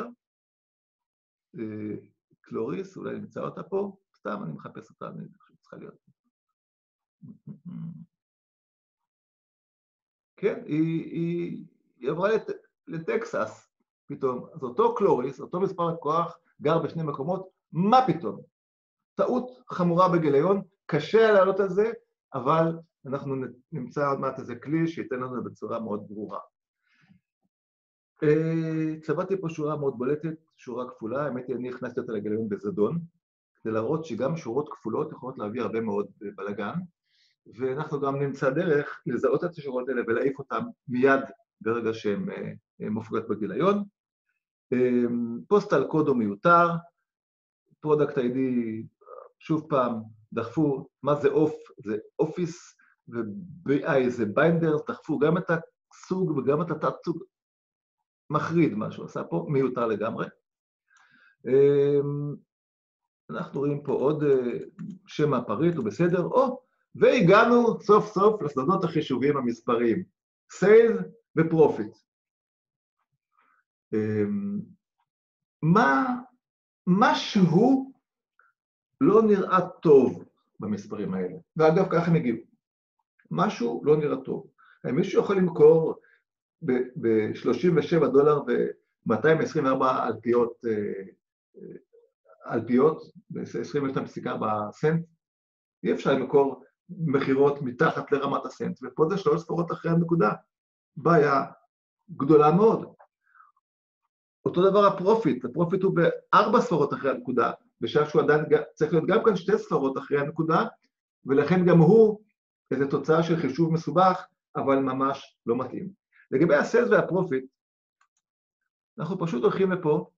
קלוריס, אולי נמצא אותה פה, סתם אני מחפש אותה, אני חושב שצריכה להיות. כן, היא, היא, היא עברה לט, לטקסס פתאום. אז אותו קלוריס, אותו מספר לקוח, גר בשני מקומות, מה פתאום? טעות חמורה בגיליון, קשה לעלות על זה, אבל אנחנו נמצא עוד מעט איזה כלי שייתן לנו בצורה מאוד ברורה. צבעתי פה שורה מאוד בולטת, שורה כפולה, האמת היא, אני הכנסתי אותה לגיליון בזדון, כדי להראות שגם שורות כפולות יכולות להביא הרבה מאוד בלגן, ואנחנו גם נמצא דרך לזהות את השורות האלה ולהעיף אותן מיד ברגע שהן מופיעות בגיליון. פוסטל קוד הוא מיותר, פרודקט איי די, שוב פעם, דחפו, מה זה אוף? זה אופיס, ו-בי איי זה ביינדרס, דחפו גם את הסוג וגם את התת-סוג, מחריד מה שהוא עשה פה, מיותר לגמרי. אנחנו רואים פה עוד שם הפריט, הוא בסדר, או, והגענו סוף סוף לסודות החישובים המספריים, Sales ו-Profit. מה, משהו לא נראה טוב במספרים האלה, ואגב ככה הם הגיעו. משהו לא נראה טוב. מישהו יכול למכור ב-שלושים ושבעה דולר ו-מאתיים עשרים וארבע אלפיות, אלפיות, ב-עשרים ושתיים נקודה ארבע סנט, אי אפשר למכור מחירות מתחת לרמת הסנט, ופה זה שלוש ספרות אחרי הנקודה. בעיה גדולה מאוד. אותו דבר הפרופיט, הפרופיט הוא בארבע ספרות אחרי הנקודה, בשעה שהוא עדיין צריך להיות גם כאן שתי ספרות אחרי הנקודה, ולכן גם הוא איזו תוצאה של חישוב מסובך, אבל ממש לא מתאים. לגבי הסלס והפרופיט, אנחנו פשוט הולכים לפה,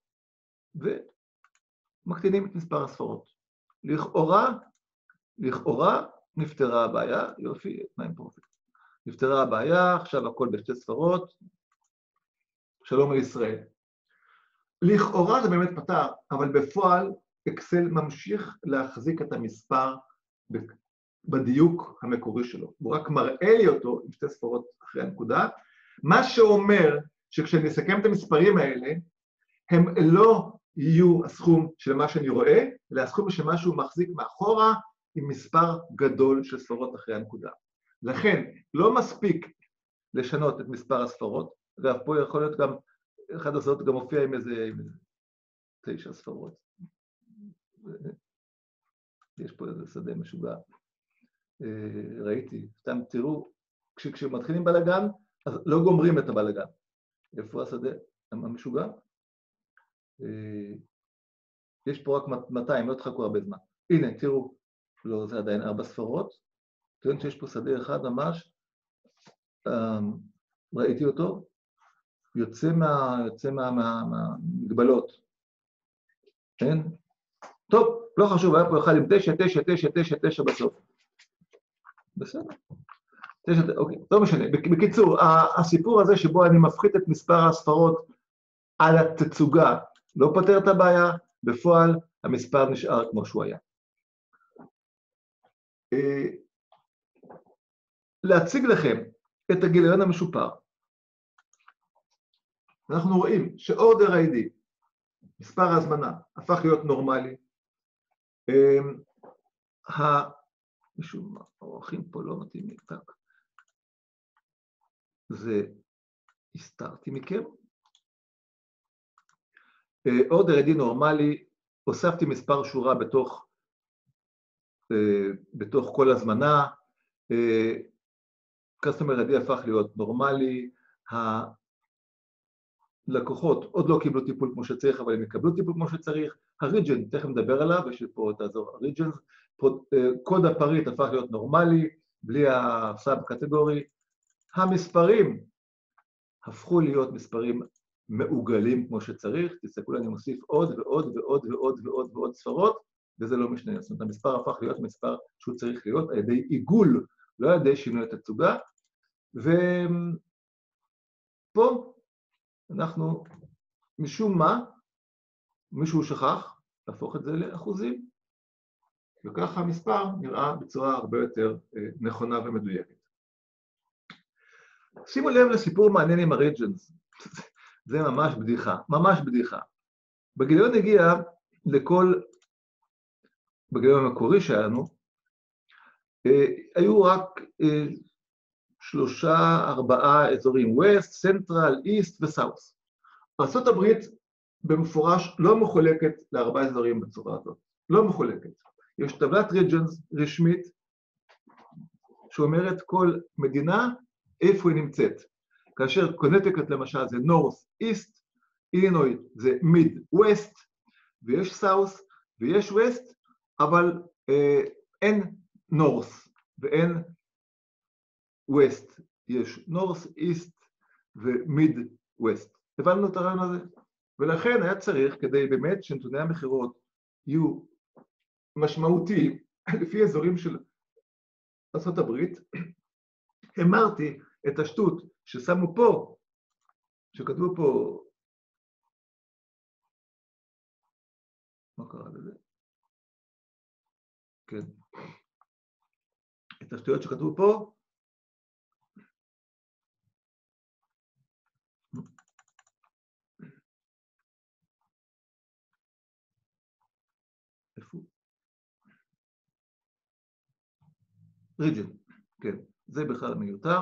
ומקטינים את מספר הספרות. לכאורה, לכאורה נפתרה הבעיה, יופי, מה עם פרופיט? נפתרה הבעיה, עכשיו הכל בשתי ספרות, שלום על ישראל. לכאורה זה באמת פתר, אבל בפועל אקסל ממשיך להחזיק את המספר בדיוק המקורי שלו. הוא רק מראה לי אותו עם שתי ספרות אחרי הנקודה, מה שאומר שכשאני אסכם את המספרים האלה, הם לא יהיו הסכום של מה שאני רואה, אלא הסכום של מה שהוא מחזיק מאחורה עם מספר גדול של ספרות אחרי הנקודה. לכן, לא מספיק לשנות את מספר הספרות, ואף פה יכול להיות גם, אחד הספרות גם מופיע עם איזה, עם איזה תשע ספרות. יש פה איזה שדה משוגע. ראיתי, סתם תראו, כשמתחילים בלגן, אז לא גומרים את הבלגן. איפה השדה המשוגע? יש פה רק מאתיים, לא תחכו הרבה זמן. הנה, תראו, לא, זה עדיין ארבע ספרות. תראו שיש פה שדה אחד ממש, ראיתי אותו, יוצא מה, יוצא מה, מה, מהמגבלות. כן? טוב, לא חשוב, היה פה אחד עם תשע, תשע, תשע, תשע, תשע בסוף. בסדר. תשע, אוקיי, לא משנה. בקיצור, הסיפור הזה שבו אני מפחית את מספר הספרות על התצוגה, לא פותר את הבעיה, בפועל המספר נשאר כמו שהוא היה. להציג לכם את הגיליון המשופר. אנחנו רואים שאורדר איי די, מספר ההזמנה, הפך להיות נורמלי. משום מה, האורחים פה לא מתאימים, так. זה הסתרתי מכם. אורדר איי די נורמלי, הוספתי מספר שורה בתוך, בתוך כל הזמנה, customer איי די הפך להיות נורמלי, הלקוחות עוד לא קיבלו טיפול כמו שצריך, אבל הם יקבלו טיפול כמו שצריך, הריג'ן, תכף נדבר עליו, יש לי פה את האזור הריג'ן, קוד הפריט הפך להיות נורמלי, בלי הסאב קטגורי, המספרים הפכו להיות מספרים מעוגלים כמו שצריך, תסתכלו, אני מוסיף עוד ועוד ועוד ועוד ועוד ועוד ספרות, וזה לא משנה, זאת אומרת, המספר הפך להיות מספר שהוא צריך להיות על ידי עיגול, לא על ידי שינוי התצוגה, ופה אנחנו, משום מה, מישהו שכח להפוך את זה לאחוזים, וככה המספר נראה בצורה הרבה יותר נכונה ומדויקת. שימו לב לסיפור מעניין עם הריג'נס, זה ממש בדיחה, ממש בדיחה. בגיליון הגיע לכל, בגיליון המקורי שלנו, היו רק שלושה, ארבעה אזורים, West, Central, East ו-South. ארצות הברית במפורש לא מחולקת לארבעה אזורים בצורה הזאת, לא מחולקת. יש טבלת ריג'נס רשמית, שאומרת כל מדינה איפה היא נמצאת. כאשר קונטיקט למשל זה North East, אילינוי זה Mid West, ויש South ויש West, אבל אה, אין North ואין West, יש North East ו-Mid West. הבנו את הרעיון הזה? ולכן היה צריך, כדי באמת שנתוני המחירות יהיו משמעותיים, לפי אזורים של ארצות הברית, אמרתי את השטות ששמו פה, שכתבו פה, מה קרה לזה? כן. את השטויות שכתבו פה, איפה? ריג'ן, כן. זה בכלל מיותר.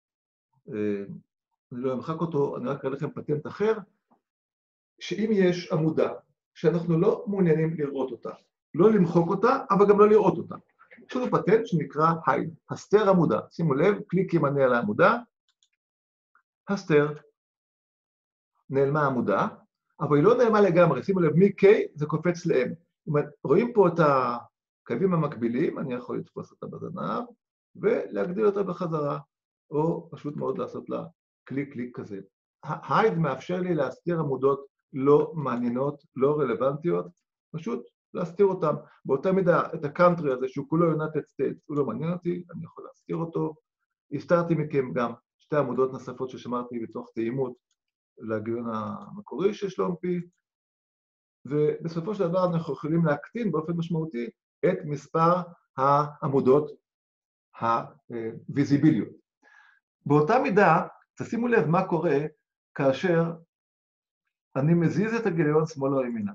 אני לא אמחק אותו, אני רק אראה לכם פטנט אחר, שאם יש עמודה שאנחנו לא מעוניינים לראות אותה, לא למחוק אותה, אבל גם לא לראות אותה. יש לנו פטנט שנקרא hide, הסתר עמודה. שימו לב, קליק ימנה על העמודה, הסתר, נעלמה העמודה, אבל היא לא נעלמה לגמרי, שימו לב, מ-K זה קופץ ל-M. רואים פה את הקווים המקבילים, אני יכול לתפוס אותה בזנב, ולהגדיל אותה בחזרה, או פשוט מאוד לעשות לה קליק קליק כזה. ה-hide מאפשר לי להסתיר עמודות לא מעניינות, לא רלוונטיות, פשוט להסתיר אותם. באותה מידה, את הקאנטרי הזה, שהוא כולו יונייטד סטייטס, הוא לא מעניין אותי, אני יכול להסתיר אותו. הסתרתי מכם גם שתי עמודות נוספות ששמרתי בתוך תאימות לגיליון המקורי של שלומפי, ובסופו של דבר אנחנו יכולים להקטין באופן משמעותי את מספר העמודות הוויזיביליות. באותה מידה, תשימו לב מה קורה כאשר אני מזיז את הגיליון שמאלה או ימינה.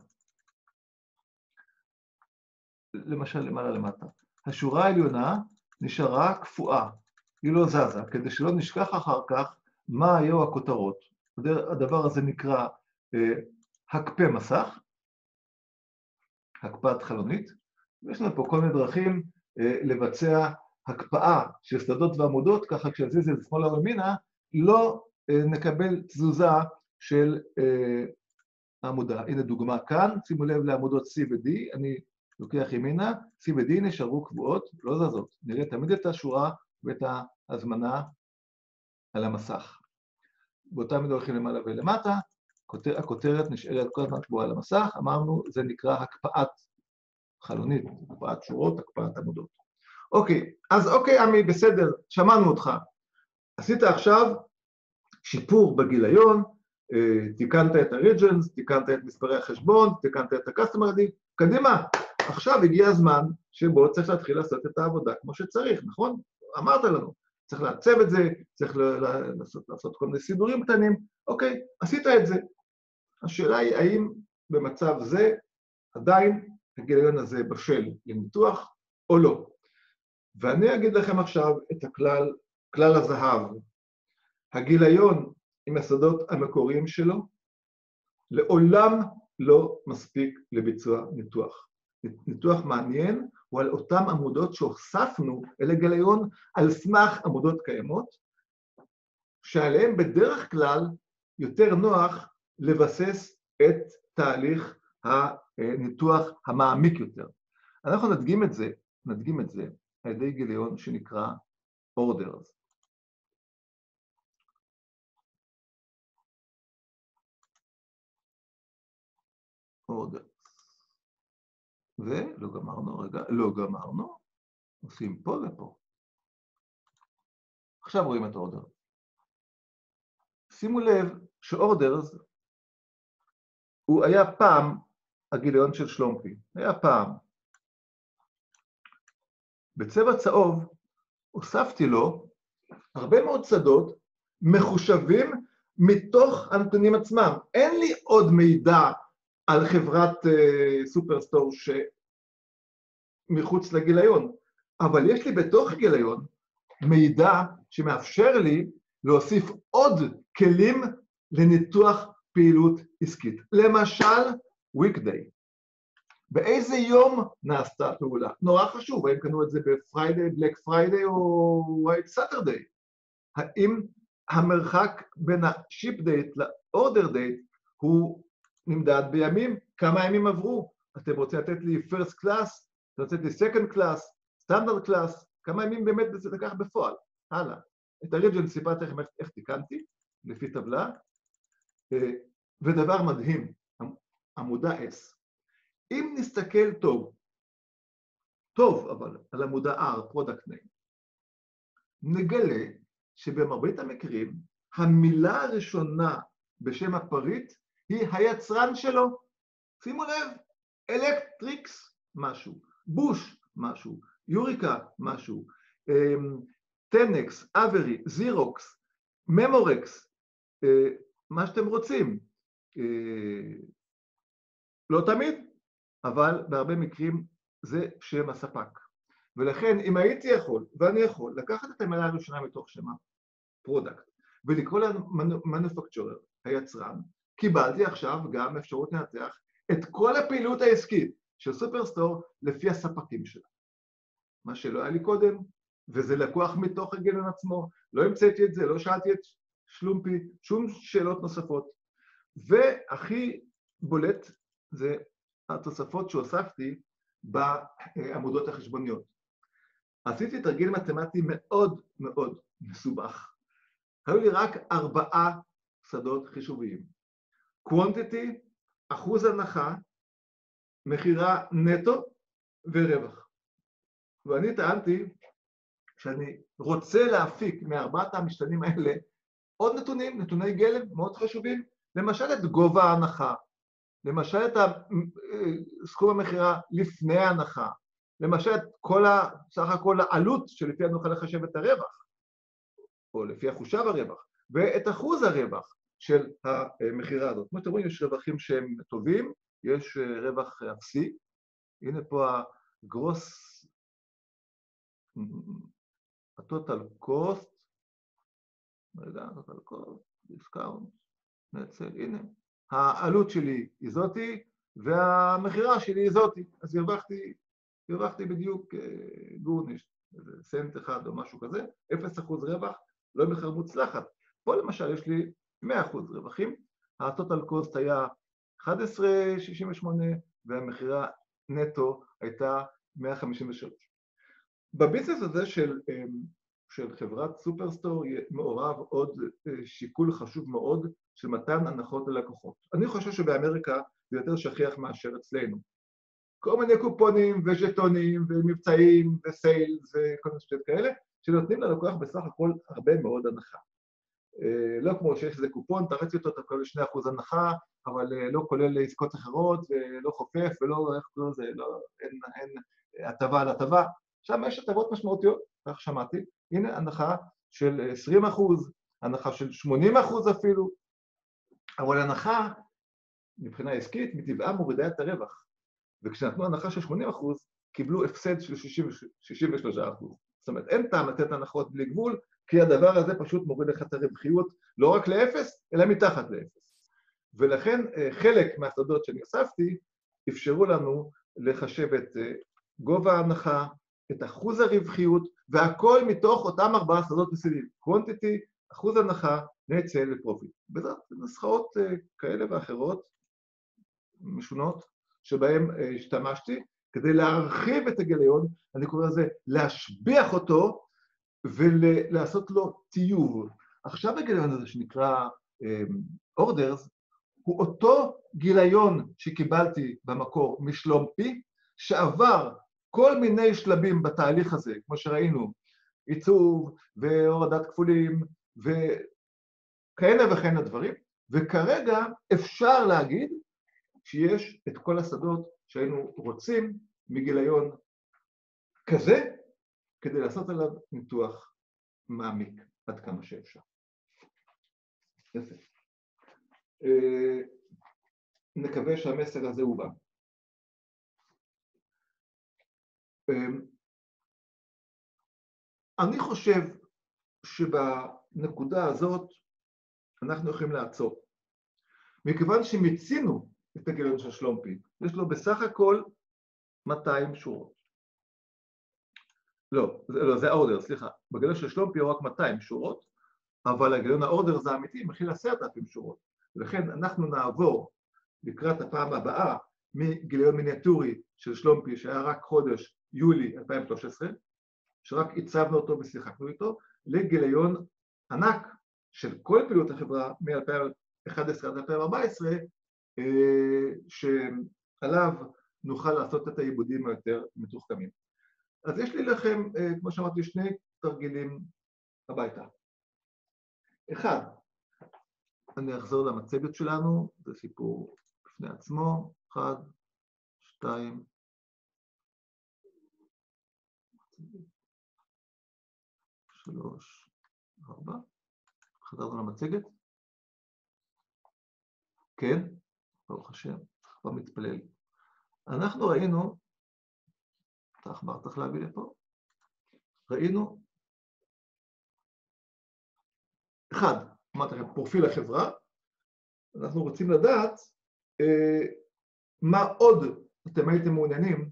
למשל, למעלה למטה. השורה העליונה נשארה קפואה, היא לא זזה, כדי שלא נשכח אחר כך מה היו הכותרות. הדבר הזה נקרא אה, הקפא מסך, הקפאת חלונית, ויש לנו פה כל מיני דרכים אה, לבצע הקפאה של שדות ועמודות, ככה כשנזיז את שמאלה או ימינה, לא אה, נקבל תזוזה של אה, העמודה. הנה דוגמה כאן, שימו לב לעמודות C ו-D, אני לוקח ימינה, C ו-D נשארו קבועות, לא זזות. נראה תמיד את השורה ואת ההזמנה על המסך. באותה מידה הולכים למעלה ולמטה, הכותרת נשארת כל הזמן קבועה על המסך, אמרנו, זה נקרא הקפאת חלונית, הקפאת שורות, הקפאת עמודות. אוקיי, אז אוקיי, עמי, בסדר, שמענו אותך. עשית עכשיו שיפור בגיליון, תיקנת את הריג'נס, תיקנת את מספרי החשבון, תיקנת את ה-customer איי די, קדימה, עכשיו הגיע הזמן שבו צריך להתחיל לעשות את העבודה כמו שצריך, נכון? אמרת לנו, צריך לעצב את זה, צריך לעשות, לעשות כל מיני סידורים קטנים, אוקיי, עשית את זה. השאלה היא, האם במצב זה עדיין הגיליון הזה בשל לניתוח או לא? ואני אגיד לכם עכשיו את הכלל, כלל הזהב. הגיליון עם הסודות המקוריים שלו, לעולם לא מספיק לביצוע ניתוח. ניתוח מעניין הוא על אותם עמודות שהוספנו אל הגיליון על סמך עמודות קיימות, שעליהם בדרך כלל יותר נוח לבסס את תהליך הניתוח המעמיק יותר. אנחנו נדגים את זה, נדגים את זה על ידי גיליון שנקרא orders. orders. ולא גמרנו, רגע, לא גמרנו, עושים פה ופה. עכשיו רואים את orders. שימו לב ש-orders הוא היה פעם הגיליון של שלומפי, היה פעם. בצבע צהוב הוספתי לו הרבה מאוד שדות מחושבים מתוך הנתונים עצמם. אין לי עוד מידע על חברת uh, סופרסטור שמחוץ לגיליון, אבל יש לי בתוך הגיליון מידע שמאפשר לי להוסיף עוד כלים לניתוח פעילות עסקית. למשל, weekday. באיזה יום נעשתה פעולה? נורא חשוב, האם קנו את זה בפריידיי, בלק פריידיי או ווייט סאטרדיי? האם המרחק בין השיפ דייט לאורדר דייט הוא נמדד בימים? כמה ימים עברו? אתם רוצים לתת לי first class? אתם רוצים לתת לי second class? standard class? כמה ימים באמת זה לקח בפועל? הלאה. את הריג'ן סיפרתי לכם איך תיקנתי, לפי טבלה, ודבר מדהים, עמודה S. אם נסתכל טוב, טוב אבל, על עמודה R, product name, נגלה שבמרבית המקרים, המילה הראשונה בשם הפריט היא היצרן שלו. שימו לב, אלקטריקס משהו, בוש משהו, יוריקה משהו, טנקס, אברי, זירוקס, ממורקס, מה שאתם רוצים. לא תמיד, אבל בהרבה מקרים זה שם הספק. ולכן, אם הייתי יכול, ואני יכול, לקחת את המילה הראשונה מתוך שמה, פרודקט, ולקרוא למנופקצ'ורר, היצרן, קיבלתי עכשיו גם אפשרות לנתח את כל הפעילות העסקית של סופרסטור לפי הספקים שלה. מה שלא היה לי קודם, וזה לקוח מתוך הגיליון עצמו, לא המצאתי את זה, לא שאלתי את שלומפי, שום שאלות נוספות. והכי בולט זה התוספות שהוספתי בעמודות החשבוניות. עשיתי תרגיל מתמטי מאוד מאוד מסובך. היו לי רק ארבעה שדות חישוביים. quantity, אחוז הנחה, מחירה נטו ורווח. ואני טענתי שאני רוצה להפיק מארבעת המשתנים האלה עוד נתונים, נתוני גלם מאוד חשובים, למשל את גובה ההנחה, למשל את סכום המחירה לפני ההנחה, למשל את כל ה, סך הכל העלות שלפי נוכל לחשב את הרווח, או לפי החושב הרווח, ואת אחוז הרווח של המחירה הזאת. כמו שאתם רואים, יש רווחים שהם טובים, יש רווח אפסי, הנה פה הגרוס, הטוטל קוסט, רגע, הטוטל קוסט, דיסקאונט, נצל, הנה, העלות שלי היא זאתי, והמחירה שלי היא זאתי, אז הרווחתי, הרווחתי בדיוק גורניש, איזה סנט אחד או משהו כזה, אפס אחוז רווח, לא מחיר מוצלחת. פה למשל יש לי מאה אחוז רווחים, הטוטל קוסט היה אחת עשרה שישים ושמונה, והמחירה נטו הייתה מאה חמישים ושלוש. בביזנס הזה של, של חברת סופרסטור מעורב עוד שיקול חשוב מאוד של מתן הנחות ללקוחות. אני חושב שבאמריקה זה יותר שכיח מאשר אצלנו. כל מיני קופונים וז'טונים ומבצעים וסיילס וכל מיני שטויות כאלה, שנותנים ללקוח בסך הכל הרבה מאוד הנחה. לא כמו שיש איזה קופון, תרצי אותו, אתה כולל שני אחוז הנחה, אבל לא כולל עסקות אחרות, ולא חופף, ולא, איך קוראים לזה, לא, אין, אין הטבה על הטבה. שם יש הטבות משמעותיות, כך שמעתי. הנה הנחה של עשרים אחוז, הנחה של שמונים אחוז אפילו, אבל הנחה, מבחינה עסקית, מטבעה מורידה את הרווח. וכשנתנו הנחה של שמונים אחוז, קיבלו הפסד של שישים ושלושה אחוז. זאת אומרת, אין טעם לתת הנחות בלי גבול, כי הדבר הזה פשוט מוריד לך את הרווחיות, לא רק לאפס, אלא מתחת לאפס. ולכן חלק מהשדות שאני אספתי אפשרו לנו לחשב את גובה ההנחה, את אחוז הרווחיות, והכל מתוך אותם ארבעה שדות מסוימים, quantity, אחוז הנחה, net sale ופרופיט. בעזרת נוסחאות כאלה ואחרות, משונות, שבהן השתמשתי, כדי להרחיב את הגיליון, אני קורא לזה להשביח אותו, ולעשות לו טיוב. עכשיו הגיליון הזה שנקרא orders, הוא אותו גיליון שקיבלתי במקור משלומפי, שעבר כל מיני שלבים בתהליך הזה, כמו שראינו, עיצוב והורדת כפולים וכהנה וכהנה דברים, וכרגע אפשר להגיד שיש את כל השדות שהיינו רוצים מגיליון כזה, כדי לעשות עליו ניתוח מעמיק עד כמה שאפשר. יפה. נקווה שהמסר הזה הובן. אני חושב שבנקודה הזאת אנחנו יכולים לעצור. מכיוון שמיצינו את הגיליון של שלומפי, יש לו בסך הכל מאתיים שורות. לא, לא, זה האורדר, סליחה. בגיליון של שלומפי הוא רק מאתיים שורות, אבל הגיליון האורדר זה האמיתי, מכיל עשרת אלפים שורות. ולכן אנחנו נעבור לקראת הפעם הבאה מגיליון מיניאטורי של שלומפי, שהיה רק חודש יולי אלפיים ושלוש עשרה, שרק הצבנו אותו ושיחקנו איתו, לגיליון ענק של כל פעילות החברה מ-אלפיים ואחת עשרה עד אלפיים וארבע עשרה, שעליו נוכל לעשות את העיבודים היותר מתוחכמים. אז יש לי לכם, כמו שאמרתי, שני תרגילים הביתה. אחד, אני אחזור למצגת שלנו, זה סיפור בפני עצמו, אחד, שתיים, שלוש, ארבע, חזרנו למצגת. כן, ברוך השם, כבר מתפלל. אנחנו ראינו, את העכבר צריך להביא לפה, ראינו, אחד, אמרתי לכם, פרופיל החברה, אנחנו רוצים לדעת אה, מה עוד אתם הייתם מעוניינים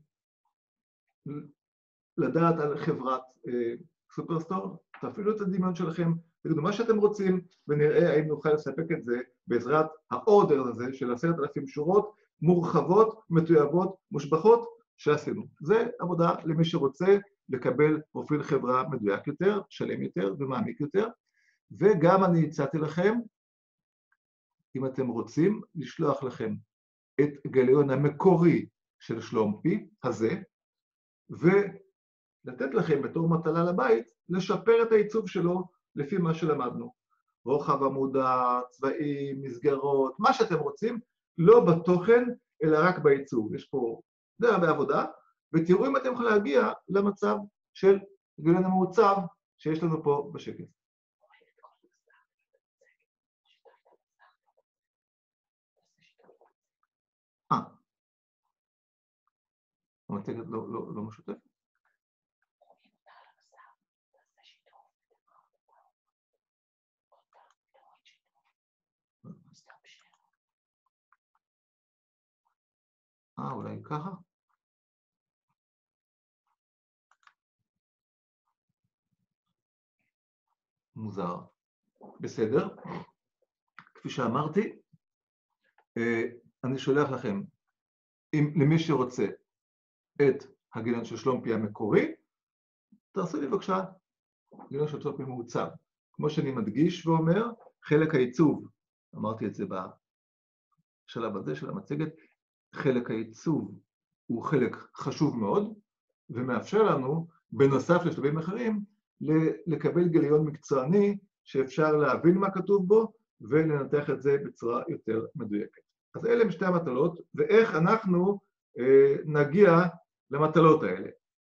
לדעת על חברת אה, סופרסטור, תפעילו את הדמיון שלכם, תגידו מה שאתם רוצים, ונראה האם נוכל לספק את זה בעזרת האורדר הזה של עשרת אלפים שורות, מורחבות, מטויבות, מושבחות, שעשינו. זה עבודה למי שרוצה לקבל פרופיל חברה מדויק יותר, שלם יותר ומעמיק יותר, וגם אני הצעתי לכם, אם אתם רוצים, לשלוח לכם את הגיליון המקורי של שלומפי הזה, ולתת לכם בתור מטלה לבית, לשפר את העיצוב שלו לפי מה שלמדנו. רוחב עמודה, צבעים, מסגרות, מה שאתם רוצים, לא בתוכן, אלא רק בעיצוב. יש פה די הרבה עבודה, ותראו אם אתם יכולים להגיע למצב של הגיליון המעוצב שיש לנו פה בשקף. אה, המצגת לא, לא, לא משותפת? אה, אולי ככה? מוזר. בסדר. כפי שאמרתי, אני שולח לכם, אם, למי שרוצה, את הגיליון של שלומפי המקורי, תעשו לי בבקשה גיליון של שלומפי מעוצב. כמו שאני מדגיש ואומר, חלק העיצוב, אמרתי את זה בשלב הזה של המצגת, חלק העיצוב הוא חלק חשוב מאוד, ומאפשר לנו, בנוסף לשלבים אחרים, לקבל גיליון מקצועני שאפשר להבין מה כתוב בו, ולנתח את זה בצורה יותר מדויקת. אז אלה הם שתי המטלות, ואיך אנחנו אה, נגיע למטלות האלה.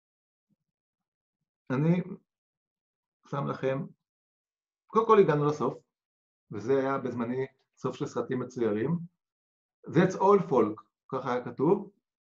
אני שם לכם, קודם כל הגענו לסוף, וזה היה בזמני סוף של סרטים מצוירים, That's all folk, ככה היה כתוב,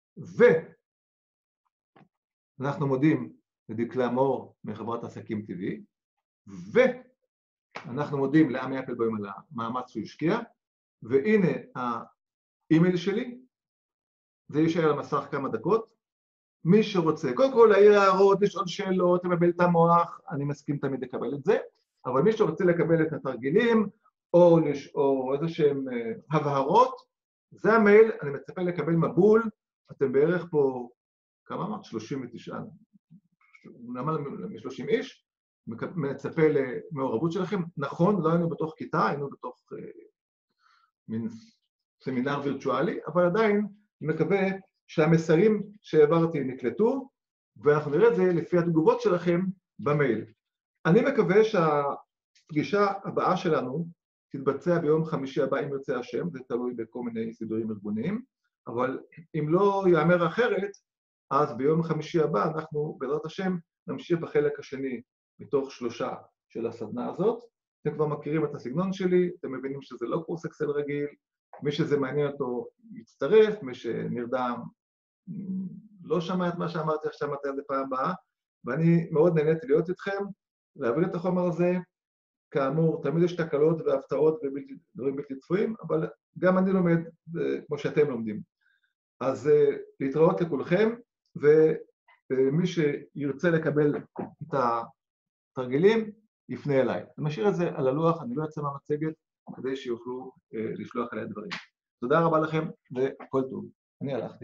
ואנחנו מודים לדקלה מור מחברת עסקים טבעי, ואנחנו מודים לעמי אפלבוים על המאמץ שהוא השקיע, והנה האימייל שלי, זה יישאר על המסך כמה דקות. מי שרוצה, קודם כל להעיר הערות, לשאול שאלות, לבלבל את המוח, אני מסכים תמיד לקבל את זה, אבל מי שרוצה לקבל את התרגילים, או, לש... או איזה שהם הבהרות, זה המייל, אני מצפה לקבל מבול, אתם בערך פה, כמה אמרת? שלושים ותשע, למעלה מ-שלושים איש, מצפה למעורבות שלכם. נכון, לא היינו בתוך כיתה, היינו בתוך אה, מין סמינר וירטואלי, אבל עדיין אני מקווה שהמסרים שהעברתי נקלטו, ואנחנו נראה את זה לפי התגובות שלכם במייל. אני מקווה שהפגישה הבאה שלנו תתבצע ביום חמישי הבא, אם ירצה השם, זה תלוי בכל מיני סידורים ארגוניים, אבל אם לא יאמר אחרת, אז ביום חמישי הבא אנחנו, בעזרת השם, נמשיך בחלק השני מתוך שלושה של הסדנה הזאת. אתם כבר מכירים את הסגנון שלי, אתם מבינים שזה לא קורס אקסל רגיל, מי שזה מעניין אותו יצטרף, מי שנרדם לא שמע את מה שאמרתי עכשיו, מתי זה פעם הבאה, ואני מאוד נהניתי להיות איתכם, להעביר את החומר הזה. כאמור, תמיד יש תקלות והפתעות ודברים בלתי צפויים, אבל גם אני לומד כמו שאתם לומדים. אז להתראות לכולכם, ומי שירצה לקבל את התרגילים, יפנה אליי. אני משאיר את זה על הלוח, אני לא יוצא מהמצגת, כדי שיוכלו לשלוח עליי דברים. תודה רבה לכם, וכל טוב. אני הלכתי.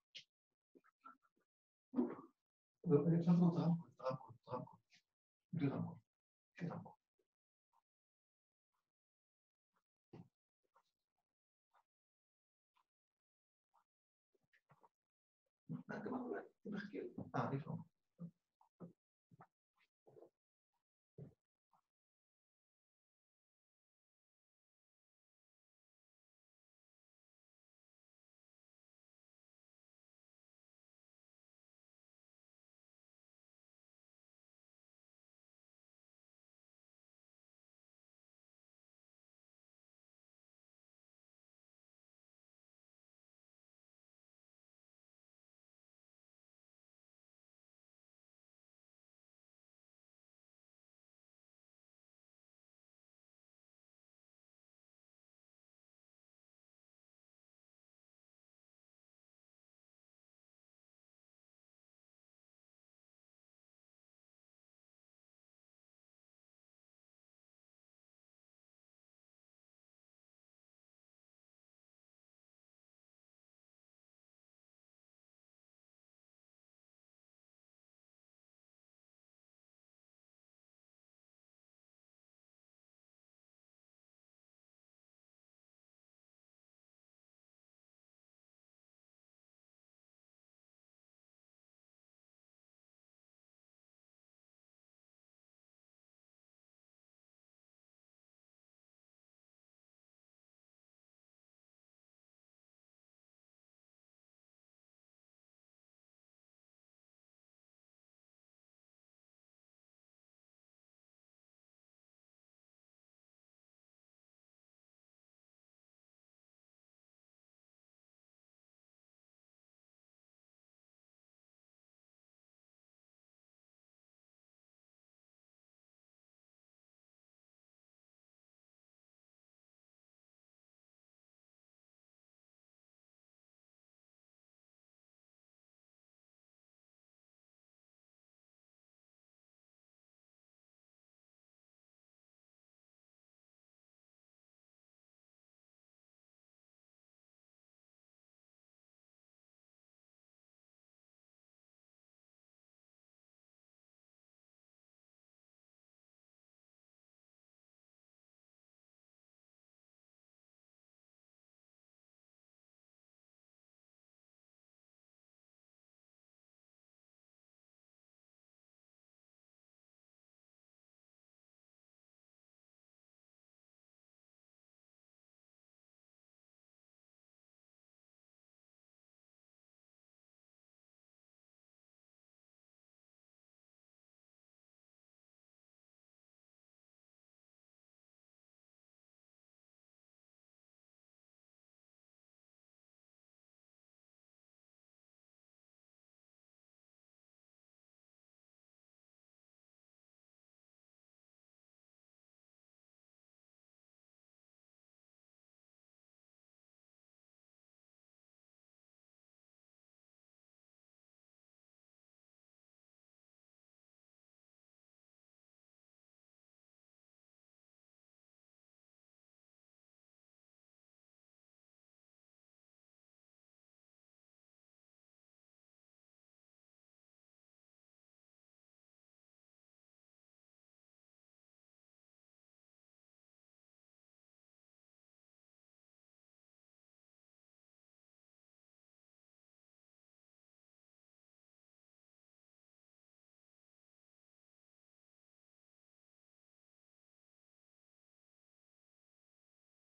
עכשיו לא תרמקול, תרמקול, תרמקול. בלי רמקול. כן, רמקול. אה, אני לא.